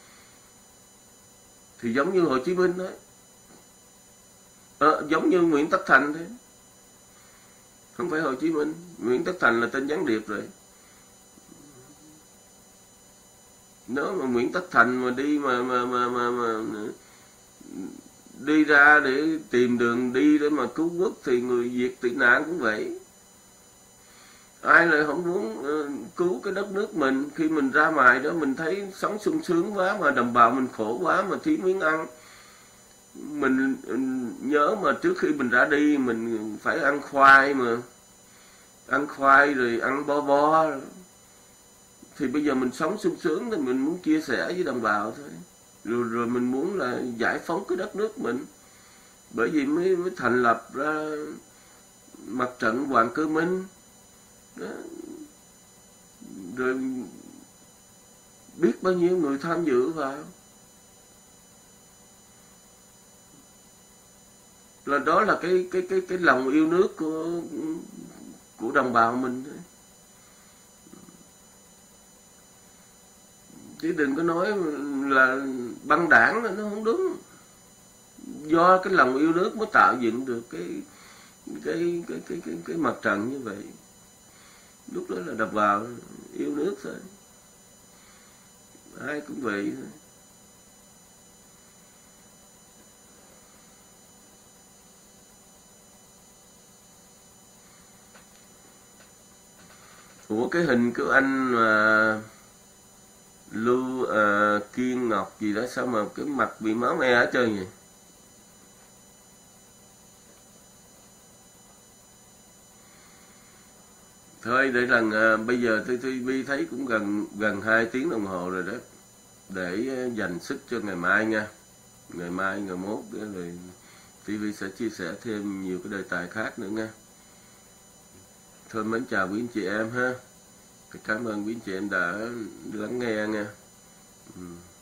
Thì giống như Hồ Chí Minh đấy, giống như Nguyễn Tất Thành thế. Không phải Hồ Chí Minh, Nguyễn Tất Thành là tên gián điệp rồi. Nếu mà Nguyễn Tất Thành mà đi mà đi ra để tìm đường đi để mà cứu quốc thì người Việt tị nạn cũng vậy. Ai lại không muốn cứu cái đất nước mình, khi mình ra ngoài đó mình thấy sống sung sướng quá mà đồng bào mình khổ quá mà thiếu miếng ăn. Mình nhớ mà trước khi mình ra đi mình phải ăn khoai, mà ăn khoai rồi ăn bo, thì bây giờ mình sống sung sướng thì mình muốn chia sẻ với đồng bào thôi. Rồi mình muốn là giải phóng cái đất nước mình. Bởi vì mới thành lập ra mặt trận Hoàng Cơ Minh đó. Rồi biết bao nhiêu người tham dự vào. Là đó là cái lòng yêu nước của đồng bào mình thôi. Chứ đừng có nói là băng đảng, nó không đúng. Do cái lòng yêu nước mới tạo dựng được cái mặt trận như vậy. Lúc đó là đập vào yêu nước thôi. Ai cũng vậy thôi. Ủa cái hình của anh mà Lưu Kiên Ngọc gì đó, sao mà cái mặt bị máu me hết trơn vậy? Thôi để rằng bây giờ TV thấy cũng gần 2 tiếng đồng hồ rồi đó. Để dành sức cho ngày mai nha. Ngày mai, ngày mốt rồi TV sẽ chia sẻ thêm nhiều cái đề tài khác nữa nha. Thôi mến chào quý anh chị em ha. Cảm ơn quý anh chị em đã lắng nghe nha.